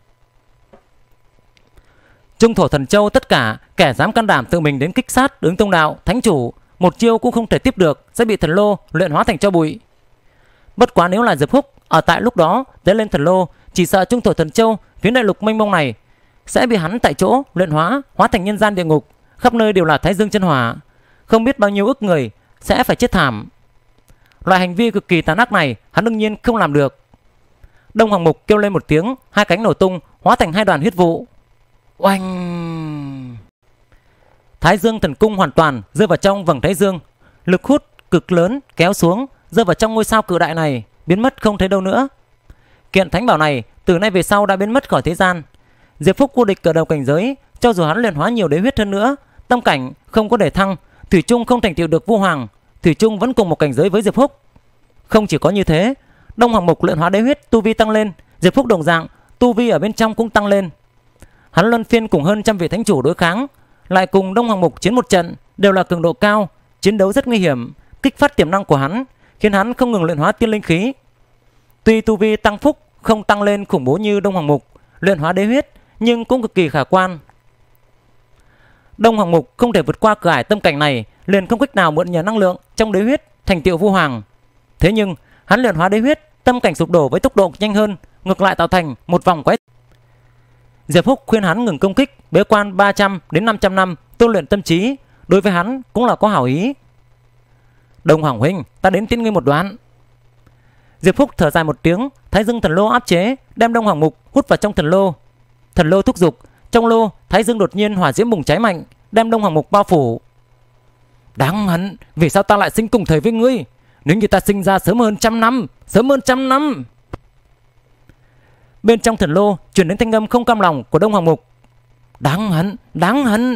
Trung thổ thần châu, tất cả kẻ dám can đảm tự mình đến kích sát ứng tông đạo thánh chủ, một chiêu cũng không thể tiếp được, sẽ bị thần lô luyện hóa thành tro bụi. Bất quá nếu là Diệp Phúc ở tại lúc đó tới lên thần lô, chỉ sợ trung thổ thần châu phía đại lục mênh mông này sẽ bị hắn tại chỗ luyện hóa, hóa thành nhân gian địa ngục, khắp nơi đều là Thái Dương chân hỏa, không biết bao nhiêu ức người sẽ phải chết thảm. Loại hành vi cực kỳ tàn ác này hắn đương nhiên không làm được. Đông Hoàng Mục kêu lên một tiếng, hai cánh nổ tung, hóa thành hai đoàn huyết vụ. Oanh! Thái Dương Thần Cung hoàn toàn rơi vào trong vầng Thái Dương, lực hút cực lớn kéo xuống, rơi vào trong ngôi sao cự đại này, biến mất không thấy đâu nữa. Kiện thánh bảo này từ nay về sau đã biến mất khỏi thế gian. Diệp Phúc vô địch ở đầu cảnh giới, cho dù hắn luyện hóa nhiều đế huyết hơn nữa, tâm cảnh không có để thăng, thủy chung không thành tựu được vô hoàng, thủy chung vẫn cùng một cảnh giới với Diệp Phúc. Không chỉ có như thế, Đông Hoàng Mục luyện hóa đế huyết, tu vi tăng lên, Diệp Phúc đồng dạng, tu vi ở bên trong cũng tăng lên. Hắn luân phiên cùng hơn trăm vị thánh chủ đối kháng, lại cùng Đông Hoàng Mục chiến một trận, đều là cường độ cao, chiến đấu rất nguy hiểm, kích phát tiềm năng của hắn, khiến hắn không ngừng luyện hóa tiên linh khí. Tuy tu vi tăng phúc không tăng lên khủng bố như Đông Hoàng Mục luyện hóa đế huyết, nhưng cũng cực kỳ khả quan. Đông Hoàng Mục không thể vượt qua cửa ải tâm cảnh này, liền không cách nào mượn nhờ năng lượng trong đế huyết thành tựu vô hoàng. Thế nhưng hắn luyện hóa đế huyết, tâm cảnh sụp đổ với tốc độ nhanh hơn, ngược lại tạo thành một vòng quái. Diệp Phúc khuyên hắn ngừng công kích, bế quan ba trăm đến năm trăm năm, tu luyện tâm trí, đối với hắn cũng là có hảo ý. Đông Hoàng huynh, ta đến tiến ngươi một đoạn. Diệp Phúc thở dài một tiếng, Thái Dương Thần Lô áp chế, đem Đông Hoàng Mục hút vào trong thần lô. Thần lô thúc giục, trong lô Thái Dương đột nhiên hỏa diễm bùng cháy mạnh, đem Đông Hoàng Mục bao phủ. Đáng hận, vì sao ta lại sinh cùng thời với ngươi? Nếu như ta sinh ra sớm hơn trăm năm, sớm hơn trăm năm. Bên trong thần lô truyền đến thanh âm không cam lòng của Đông Hoàng Mục. Đáng hận, đáng hận.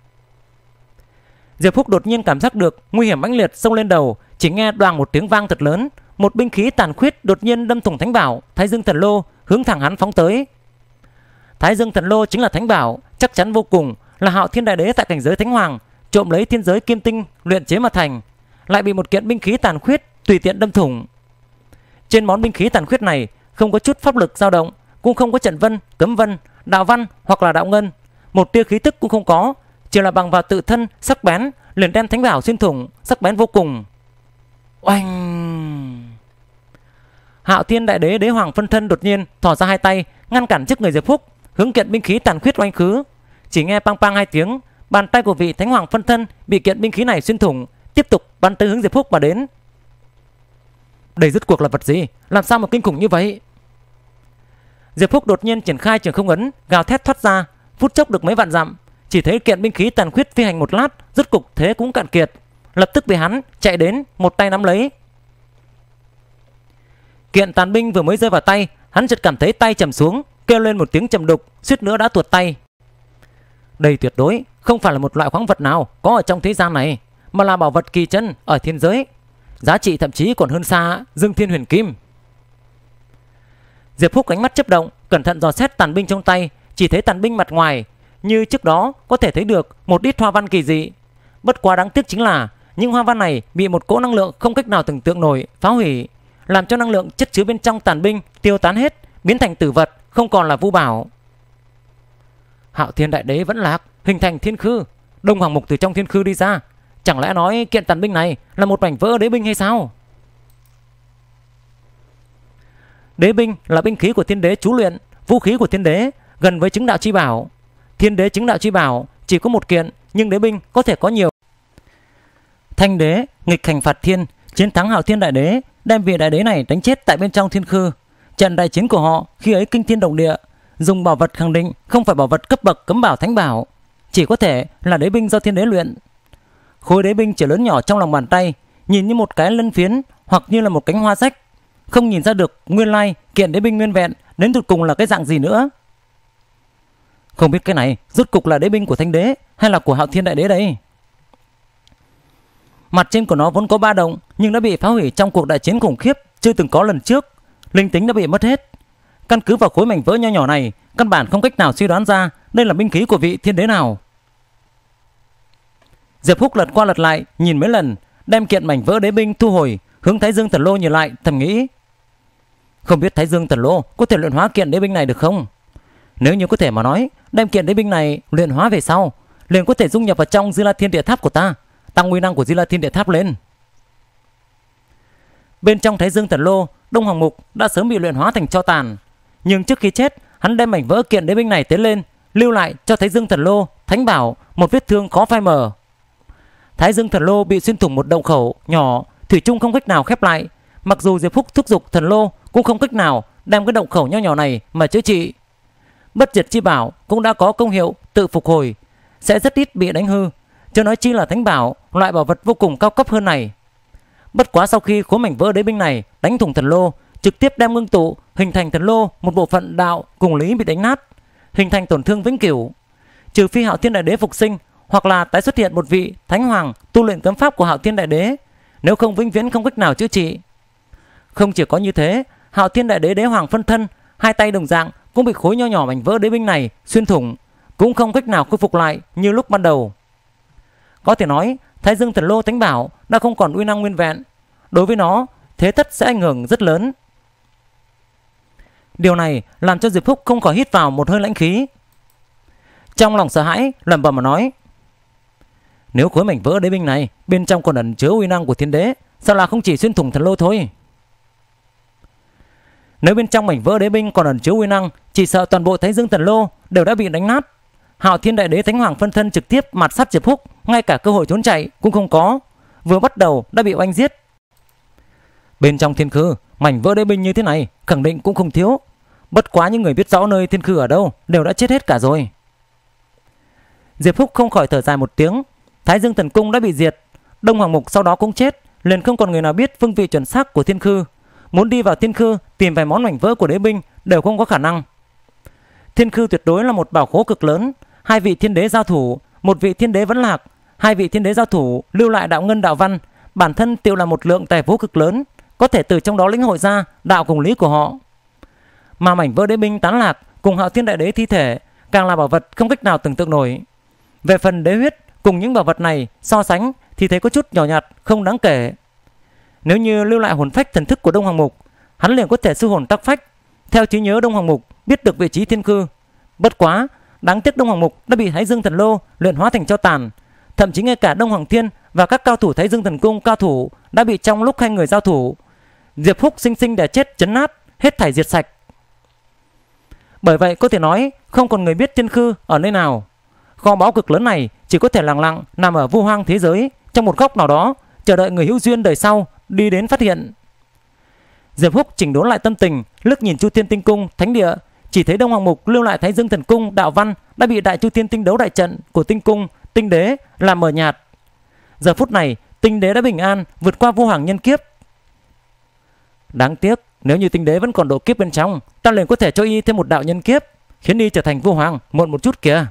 Diệp Phúc đột nhiên cảm giác được nguy hiểm mãnh liệt xông lên đầu, chỉ nghe đoàng một tiếng vang thật lớn, một binh khí tàn khuyết đột nhiên đâm thủng thánh bảo Thái Dương Thần Lô, hướng thẳng hắn phóng tới. Thái Dương Thần Lô chính là thánh bảo, chắc chắn vô cùng, là Hạo Thiên Đại Đế tại cảnh giới thánh hoàng trộm lấy thiên giới kim tinh luyện chế mà thành, lại bị một kiện binh khí tàn khuyết tùy tiện đâm thủng. Trên món binh khí tàn khuyết này không có chút pháp lực dao động, cũng không có trận vân, cấm vân, đạo văn hoặc là đạo ngân, một tia khí tức cũng không có, chỉ là bằng vào tự thân sắc bén liền đem thánh bảo xuyên thủng, sắc bén vô cùng. Oanh! Hạo Thiên Đại Đế Đế Hoàng phân thân đột nhiên thò ra hai tay ngăn cản trước người Diệp Phúc, hướng kiện binh khí tàn khuyết oanh khứ. Chỉ nghe pang pang hai tiếng, bàn tay của vị Thánh Hoàng phân thân bị kiện binh khí này xuyên thủng, tiếp tục bắn tới hướng Diệp Phúc mà đến. Đây rốt cuộc là vật gì? Làm sao mà kinh khủng như vậy? Diệp Phúc đột nhiên triển khai trường không ấn, gào thét thoát ra, phút chốc được mấy vạn dặm. Chỉ thấy kiện binh khí tàn khuyết phi hành một lát, rốt cục thế cũng cạn kiệt, lập tức bị hắn chạy đến một tay nắm lấy. Kiện tàn binh vừa mới rơi vào tay, hắn chợt cảm thấy tay trầm xuống, kêu lên một tiếng trầm đục, suýt nữa đã tuột tay. Đây tuyệt đối không phải là một loại khoáng vật nào có ở trong thế gian này, mà là bảo vật kỳ chân ở thiên giới, giá trị thậm chí còn hơn xa Dương Thiên Huyền Kim. Diệp Phúc ánh mắt chớp động, cẩn thận dò xét tàn binh trong tay, chỉ thấy tàn binh mặt ngoài như trước đó có thể thấy được một ít hoa văn kỳ dị. Bất quá đáng tiếc chính là những hoa văn này bị một cỗ năng lượng không cách nào tưởng tượng nổi phá hủy, làm cho năng lượng chất chứa bên trong tàn binh tiêu tán hết, biến thành tử vật, không còn là vũ bảo. Hạo Thiên Đại Đế vẫn lạc, hình thành thiên khư. Đông Hoàng Mục từ trong thiên khư đi ra, chẳng lẽ nói kiện tàn binh này là một mảnh vỡ đế binh hay sao? Đế binh là binh khí của thiên đế chú luyện, vũ khí của thiên đế, gần với chứng đạo chi bảo. Thiên đế chứng đạo chi bảo chỉ có một kiện, nhưng đế binh có thể có nhiều. Thanh đế nghịch hành phạt thiên, chiến thắng Hạo Thiên Đại Đế, đem vị đại đế này đánh chết tại bên trong thiên khư. Trận đại chiến của họ khi ấy kinh thiên động địa, dùng bảo vật khẳng định không phải bảo vật cấp bậc cấm bảo thánh bảo, chỉ có thể là đế binh do thiên đế luyện. Khối đế binh chỉ lớn nhỏ trong lòng bàn tay, nhìn như một cái lân phiến hoặc như là một cánh hoa rách, không nhìn ra được nguyên lai kiện đế binh nguyên vẹn đến tụt cùng là cái dạng gì nữa. Không biết cái này rốt cục là đế binh của Thanh Đế hay là của Hạo Thiên Đại Đế đây? Mặt trên của nó vốn có ba động, nhưng đã bị phá hủy trong cuộc đại chiến khủng khiếp chưa từng có lần trước, linh tính đã bị mất hết. Căn cứ vào khối mảnh vỡ nho nhỏ này, căn bản không cách nào suy đoán ra đây là binh khí của vị thiên đế nào. Diệp Phúc lật qua lật lại nhìn mấy lần, đem kiện mảnh vỡ đế binh thu hồi, hướng Thái Dương Thần Lô nhìn lại, thầm nghĩ: không biết Thái Dương Thần Lô có thể luyện hóa kiện đế binh này được không? Nếu như có thể mà nói, đem kiện đế binh này luyện hóa về sau, liền có thể dung nhập vào trong Di La Thiên Địa Tháp của ta, tăng uy năng của Di La Thiên Địa Tháp lên. Bên trong Thái Dương Thần Lô, Đông Hoàng Mục đã sớm bị luyện hóa thành tro tàn, nhưng trước khi chết, hắn đem mảnh vỡ kiện đế binh này tiến lên, lưu lại cho Thái Dương Thần Lô Thánh Bảo một vết thương khó phai mờ. Thái Dương Thần Lô bị xuyên thủng một động khẩu nhỏ, thủy chung không cách nào khép lại. Mặc dù Diệp Phúc thúc giục thần lô cũng không cách nào đem cái động khẩu nho nhỏ này mà chữa trị. Bất diệt chi bảo cũng đã có công hiệu tự phục hồi, sẽ rất ít bị đánh hư, chứ nói chi là thánh bảo, loại bảo vật vô cùng cao cấp hơn này. Bất quá sau khi khối mảnh vỡ đế binh này đánh thủng thần lô, trực tiếp đem ngưng tụ hình thành thần lô một bộ phận đạo cùng lý bị đánh nát, hình thành tổn thương vĩnh cửu. Trừ phi Hạo Thiên Đại Đế phục sinh, hoặc là tái xuất hiện một vị thánh hoàng tu luyện cấm pháp của Hạo Thiên Đại Đế, nếu không vĩnh viễn không cách nào chữa trị. Không chỉ có như thế, Hạo Thiên Đại Đế đế hoàng phân thân, hai tay đồng dạng cũng bị khối nho nhỏ mảnh vỡ đế binh này xuyên thủng, cũng không cách nào khôi phục lại như lúc ban đầu. Có thể nói, Thái Dương Thần Lô Thánh Bảo đã không còn uy năng nguyên vẹn, đối với nó, thế tất sẽ ảnh hưởng rất lớn. Điều này làm cho Diệp Phúc không khỏi hít vào một hơi lãnh khí. Trong lòng sợ hãi, lẩm bẩm mà nói: nếu khối mảnh vỡ đế binh này bên trong còn ẩn chứa uy năng của thiên đế, sao là không chỉ xuyên thủng thần lô thôi? Nếu bên trong mảnh vỡ đế binh còn ẩn chứa uy năng, chỉ sợ toàn bộ Thái Dương Thần Lô đều đã bị đánh nát. Hạo Thiên Đại Đế Thánh Hoàng phân thân trực tiếp mạt sát Diệp Phúc, ngay cả cơ hội trốn chạy cũng không có, vừa bắt đầu đã bị oanh giết. Bên trong thiên khư, mảnh vỡ đế binh như thế này khẳng định cũng không thiếu. Bất quá những người biết rõ nơi thiên khư ở đâu đều đã chết hết cả rồi. Diệp Phúc không khỏi thở dài một tiếng. Thái Dương Thần Cung đã bị diệt, Đông Hoàng Mục sau đó cũng chết, liền không còn người nào biết phương vị chuẩn xác của thiên khư. Muốn đi vào thiên khư tìm vài món mảnh vỡ của đế binh đều không có khả năng. Thiên khư tuyệt đối là một bảo khố cực lớn. Hai vị thiên đế giao thủ, một vị thiên đế vẫn lạc, hai vị thiên đế giao thủ lưu lại đạo ngân đạo văn, bản thân tiêu là một lượng tài phú cực lớn, có thể từ trong đó lĩnh hội ra đạo cùng lý của họ. Mà mảnh vỡ đế binh tán lạc cùng Hạo Thiên Đại Đế thi thể càng là bảo vật không cách nào tưởng tượng nổi. Về phần đế huyết cùng những bảo vật này so sánh thì thấy có chút nhỏ nhặt, không đáng kể. Nếu như lưu lại hồn phách thần thức của Đông Hoàng Mục, hắn liền có thể sư hồn tác phách, theo trí nhớ Đông Hoàng Mục biết được vị trí thiên khư. Bất quá, đáng tiếc Đông Hoàng Mục đã bị Thái Dương Thần Lô luyện hóa thành tro tàn, thậm chí ngay cả Đông Hoàng Thiên và các cao thủ Thái Dương Thần Cung cao thủ đã bị trong lúc hai người giao thủ, Diệp Phúc sinh sinh để chết chấn nát, hết thảy diệt sạch. Bởi vậy có thể nói không còn người biết thiên khư ở nơi nào. Kho báu cực lớn này chỉ có thể lặng lặng nằm ở vu hoang thế giới, trong một góc nào đó, chờ đợi người hữu duyên đời sau đi đến phát hiện. Diệp Phúc chỉnh đốn lại tâm tình, lướt nhìn Chu Thiên Tinh Cung, thánh địa, chỉ thấy Đông Hoàng Mục lưu lại Thái Dương Thần Cung đạo văn đã bị Đại Chu Thiên Tinh Đấu đại trận của Tinh Cung Tinh Đế làm mờ nhạt. Giờ phút này Tinh Đế đã bình an vượt qua vô hoàng nhân kiếp. Đáng tiếc, nếu như Tinh Đế vẫn còn độ kiếp bên trong, ta liền có thể cho y thêm một đạo nhân kiếp, khiến y trở thành vô hoàng muộn một chút kìa.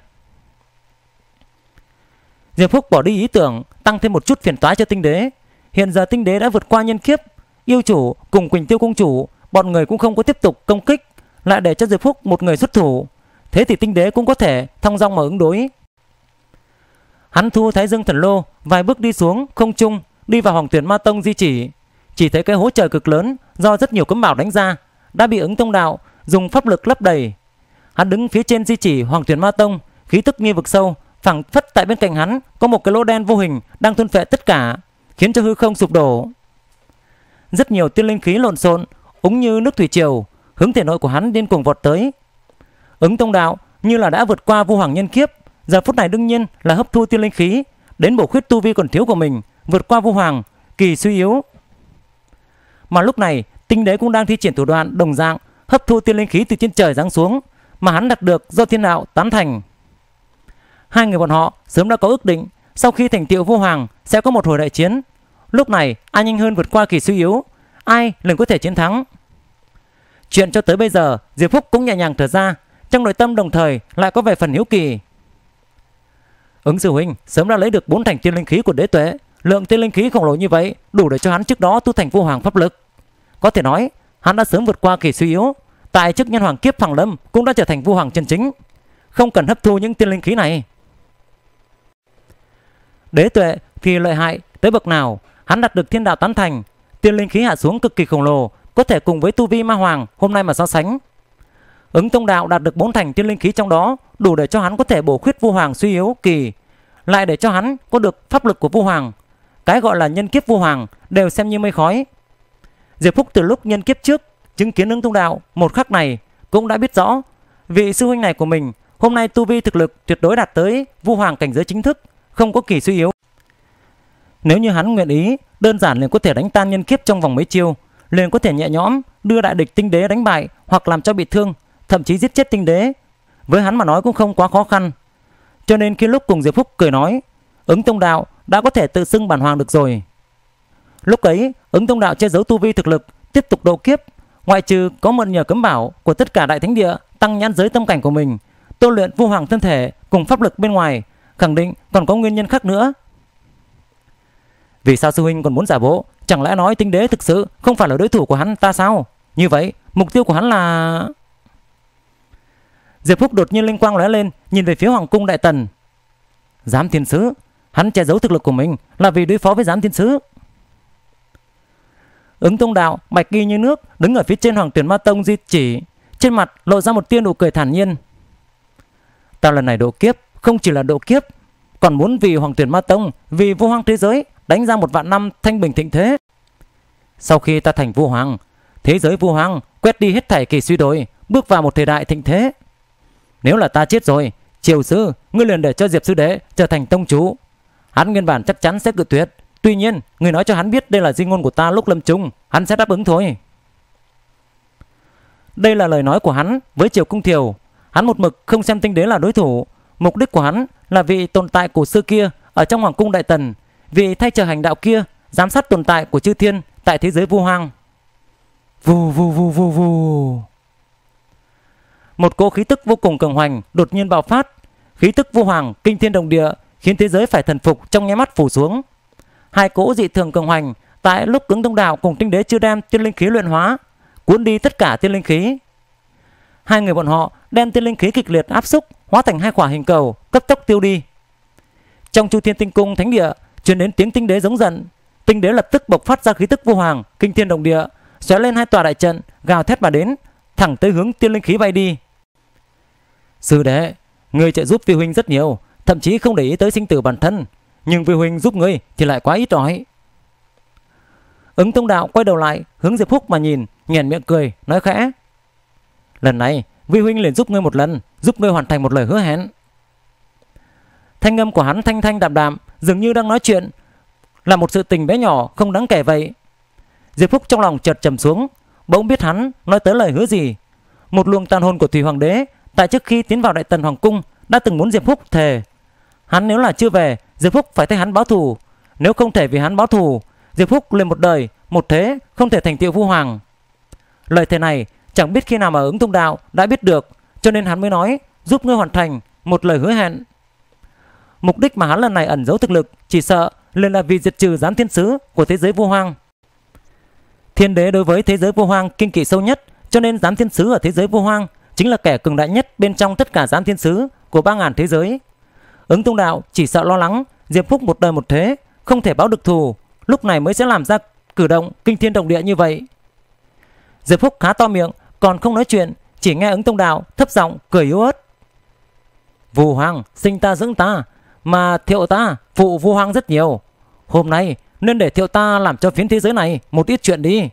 Diệp Phúc bỏ đi ý tưởng tăng thêm một chút phiền toái cho Tinh Đế. Hiện giờ Tinh Đế đã vượt qua nhân kiếp, yêu chủ cùng Quỳnh Tiêu Cung chủ bọn người cũng không có tiếp tục công kích, lại để cho Diệp Phúc một người xuất thủ. Thế thì Tinh Đế cũng có thể thong dong mà ứng đối. Hắn thu Thái Dương Thần Lô, vài bước đi xuống không trung, đi vào Hoàng Tuyển Ma Tông di chỉ. Chỉ thấy cái hố trời cực lớn do rất nhiều cấm bảo đánh ra đã bị Ứng Tông Đạo dùng pháp lực lấp đầy. Hắn đứng phía trên di chỉ Hoàng Tuyển Ma Tông, khí tức như vực sâu, phảng phất tại bên cạnh hắn có một cái lỗ đen vô hình đang thôn phệ tất cả, khiến cho hư không sụp đổ. Rất nhiều tiên linh khí lộn xộn, úng như nước thủy triều, hướng thể nội của hắn điên cuồng vọt tới. Ứng Tông Đạo như là đã vượt qua vô hoàng nhân kiếp, giờ phút này đương nhiên là hấp thu tiên linh khí đến bổ khuyết tu vi còn thiếu của mình, vượt qua vô hoàng kỳ suy yếu. Mà lúc này Tinh Đế cũng đang thi triển thủ đoạn đồng dạng, hấp thu tiên linh khí từ trên trời giáng xuống mà hắn đạt được do thiên đạo tán thành. Hai người bọn họ sớm đã có ước định, sau khi thành tựu vô hoàng sẽ có một hồi đại chiến. Lúc này ai nhanh hơn vượt qua kỳ suy yếu, ai liền có thể chiến thắng. Chuyện cho tới bây giờ Diệp Phúc cũng nhẹ nhàng thở ra, trong nội tâm đồng thời lại có vài phần hiếu kỳ. Ứng sư huynh sớm đã lấy được bốn thành tiên linh khí của đế tuệ, lượng tiên linh khí khổng lồ như vậy đủ để cho hắn trước đó tu thành vô hoàng pháp lực. Có thể nói hắn đã sớm vượt qua kỳ suy yếu, tại trước nhân hoàng kiếp Phẳng Lâm cũng đã trở thành vô hoàng chân chính, không cần hấp thu những tiên linh khí này. Đế tuệ thì lợi hại tới bậc nào, hắn đạt được thiên đạo tán thành, tiên linh khí hạ xuống cực kỳ khổng lồ, có thể cùng với tu vi ma hoàng hôm nay mà so sánh. Ứng Tông Đạo đạt được bốn thành tiên linh khí trong đó, đủ để cho hắn có thể bổ khuyết vô hoàng suy yếu kỳ, lại để cho hắn có được pháp lực của vô hoàng. Cái gọi là nhân kiếp vô hoàng đều xem như mây khói. Diệp Phúc từ lúc nhân kiếp trước chứng kiến Ứng Tông Đạo một khắc này cũng đã biết rõ vị sư huynh này của mình hôm nay tu vi thực lực tuyệt đối đạt tới vô hoàng cảnh giới chính thức, không có kỳ suy yếu. Nếu như hắn nguyện ý, đơn giản liền có thể đánh tan nhân kiếp trong vòng mấy chiêu, liền có thể nhẹ nhõm đưa đại địch Tinh Đế đánh bại hoặc làm cho bị thương, thậm chí giết chết Tinh Đế. Với hắn mà nói cũng không quá khó khăn. Cho nên khi lúc cùng Diệp Phúc cười nói Ứng Tông Đạo đã có thể tự xưng bản hoàng được rồi. Lúc ấy Ứng Tông Đạo che giấu tu vi thực lực, tiếp tục độ kiếp, ngoại trừ có mượn nhờ cấm bảo của tất cả đại thánh địa tăng nhãn giới tâm cảnh của mình, tu luyện vô hoàng thân thể cùng pháp lực bên ngoài, khẳng định còn có nguyên nhân khác nữa. Vì sao sư huynh còn muốn giả bộ? Chẳng lẽ nói Tinh Đế thực sự không phải là đối thủ của hắn ta sao? Như vậy mục tiêu của hắn là... Diệp Phúc đột nhiên linh quang lóe lên, nhìn về phía Hoàng cung Đại Tần. Giám Thiên Sứ, hắn che giấu thực lực của mình là vì đối phó với Giám Thiên Sứ. Ứng Tông Đạo bạch ghi như nước, đứng ở phía trên Hoàng Tuyển Ma Tông di chỉ, trên mặt lộ ra một tia nụ cười thản nhiên. Ta lần này độ kiếp không chỉ là độ kiếp, còn muốn vì Hoàng Tuyển Ma Tông, vì vô hoàng thế giới đánh ra một vạn năm thanh bình thịnh thế. Sau khi ta thành vô hoàng, thế giới vô hoàng quét đi hết thảy kỳ suy đồi, bước vào một thời đại thịnh thế. Nếu là ta chết rồi, Triều sư, ngươi liền để cho Diệp sư đệ trở thành tông chủ. Hắn nguyên bản chắc chắn sẽ cự tuyệt, tuy nhiên ngươi nói cho hắn biết đây là di ngôn của ta lúc lâm chung, hắn sẽ đáp ứng thôi. Đây là lời nói của hắn với Triều Cung Thiều. Hắn một mực không xem Tinh Đế là đối thủ, mục đích của hắn là vì tồn tại cổ xưa kia ở trong Hoàng cung Đại Tần, vì thay chờ hành đạo kia giám sát tồn tại của chư thiên tại thế giới vô hoang. Vù vù vù vù vù. Một cỗ khí tức vô cùng cường hoành đột nhiên bạo phát, khí tức vô hoàng kinh thiên động địa, khiến thế giới phải thần phục trong nháy mắt phủ xuống. Hai cỗ dị thường cường hoành tại lúc Ứng Tông Đạo cùng Tinh Đế chưa đem tiên linh khí luyện hóa, cuốn đi tất cả tiên linh khí. Hai người bọn họ đem tiên linh khí kịch liệt áp xúc, hóa thành hai quả hình cầu, cấp tốc tiêu đi. Trong Chu Thiên Tinh Cung thánh địa truyền đến tiếng Tinh Đế giống giận. Tinh Đế lập tức bộc phát ra khí tức vô hoàng kinh thiên động địa, xóe lên hai tòa đại trận, gào thét mà đến, thẳng tới hướng tiên linh khí bay đi. Sư đệ, ngươi trợ giúp Vi huynh rất nhiều, thậm chí không để ý tới sinh tử bản thân, nhưng Vi huynh giúp ngươi thì lại quá ít ỏi. Ứng Tông Đạo quay đầu lại hướng Diệp Phúc mà nhìn, nhoẻn miệng cười, nói khẽ: lần này Vi huynh liền giúp ngươi một lần, giúp ngươi hoàn thành một lời hứa hẹn. Thanh âm của hắn thanh thanh đạm đạm, dường như đang nói chuyện là một sự tình bé nhỏ không đáng kể vậy. Diệp Phúc trong lòng chợt trầm xuống, bỗng biết hắn nói tới lời hứa gì. một luồng tàn hồn của Thủy Hoàng đế tại trước khi tiến vào Đại Tần Hoàng cung đã từng muốn Diệp Phúc thề, hắn nếu là chưa về, Diệp Phúc phải thay hắn báo thù. Nếu không thể vì hắn báo thù, Diệp Phúc liền một đời một thế không thể thành tựu vua hoàng. Lời thề này chẳng biết khi nào mà Ứng Thông Đạo đã biết được, cho nên hắn mới nói giúp ngươi hoàn thành một lời hứa hẹn. Mục đích mà hắn lần này ẩn giấu thực lực chỉ sợ liền là vì diệt trừ giám thiên sứ của thế giới vô hoang. Thiên đế đối với thế giới vô hoang kinh kỵ sâu nhất, cho nên giám thiên sứ ở thế giới vô hoang chính là kẻ cường đại nhất bên trong tất cả giám thiên sứ của ba ngàn thế giới. Ứng Thông Đạo chỉ sợ lo lắng Diệp Phúc một đời một thế không thể báo được thù, lúc này mới sẽ làm ra cử động kinh thiên động địa như vậy. Diệp Phúc khá to miệng, còn không nói chuyện, chỉ nghe Ứng Thông Đạo thấp giọng cười yếu ớt. Vua hoàng sinh ta dưỡng ta, mà Thiệu ta phụ vua hoàng rất nhiều. Hôm nay nên để Thiệu ta làm cho phiến thế giới này một ít chuyện đi.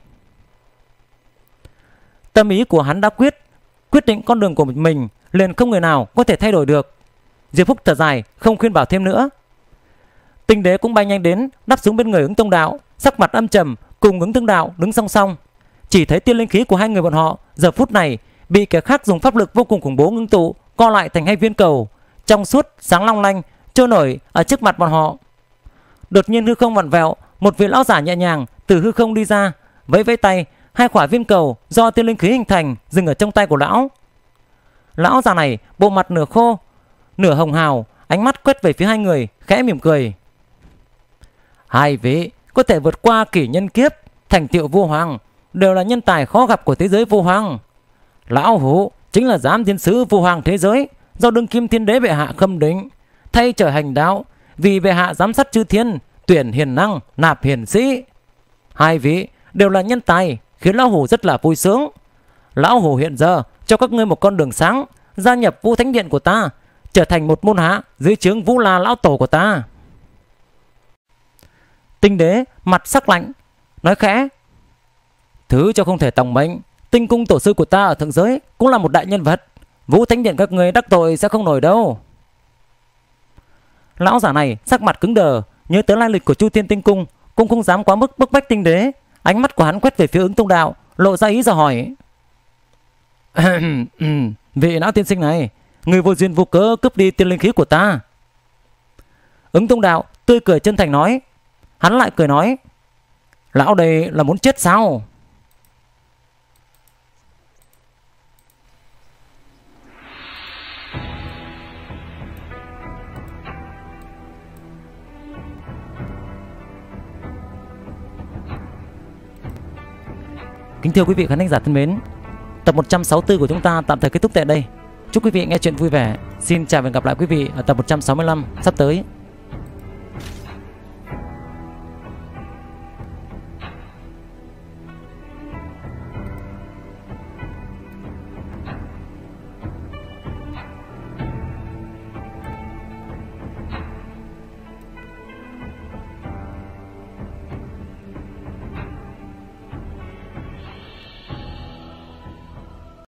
Tâm ý của hắn đã quyết, quyết định con đường của mình liền không người nào có thể thay đổi được. Diệp Phúc thở dài không khuyên bảo thêm nữa. Tinh đế cũng bay nhanh đến, đáp xuống bên người Ứng Thông Đạo, sắc mặt âm trầm, cùng Ứng Thông Đạo đứng song song. Chỉ thấy tiên linh khí của hai người bọn họ giờ phút này bị kẻ khác dùng pháp lực vô cùng khủng bố ngưng tụ, co lại thành hai viên cầu trong suốt sáng long lanh trôi nổi ở trước mặt bọn họ. Đột nhiên hư không vặn vẹo, một vị lão giả nhẹ nhàng từ hư không đi ra, vẫy vẫy tay, hai quả viên cầu do tiên linh khí hình thành dừng ở trong tay của lão. Lão già này bộ mặt nửa khô nửa hồng hào, ánh mắt quét về phía hai người, khẽ mỉm cười. Hai vị có thể vượt qua kỷ nhân kiếp, thành tựu vua hoàng, đều là nhân tài khó gặp của thế giới vô hoàng. Lão hủ chính là giám thiên sứ vua hoàng thế giới, do đương kim thiên đế bệ hạ khâm định, thay trời hành đạo, vì bệ hạ giám sát chư thiên, tuyển hiền năng, nạp hiền sĩ. Hai vị đều là nhân tài, khiến lão hủ rất là vui sướng. Lão hủ hiện giờ cho các ngươi một con đường sáng, gia nhập Vũ Thánh Điện của ta, trở thành một môn hạ dưới trướng Vũ La lão tổ của ta. Tinh đế mặt sắc lạnh nói khẽ. Thứ cho không thể tòng mệnh, Tinh cung tổ sư của ta ở thượng giới cũng là một đại nhân vật, Vũ Thánh Điện các người đắc tội sẽ không nổi đâu. Lão giả này sắc mặt cứng đờ, nhớ tới lai lịch của Chu Thiên Tinh cung, cũng không dám quá mức bức bách tinh đế. Ánh mắt của hắn quét về phía Ứng Thông Đạo, lộ ra ý dò hỏi. Vị lão tiên sinh này, người vô duyên vô cớ cướp đi tiên linh khí của ta. Ứng Thông Đạo tươi cười chân thành nói. Hắn lại cười nói. Lão đây là muốn chết sao? Kính thưa quý vị khán thính giả thân mến, tập một trăm sáu mươi tư của chúng ta tạm thời kết thúc tại đây. Chúc quý vị nghe chuyện vui vẻ. Xin chào và hẹn gặp lại quý vị ở tập một trăm sáu mươi lăm sắp tới.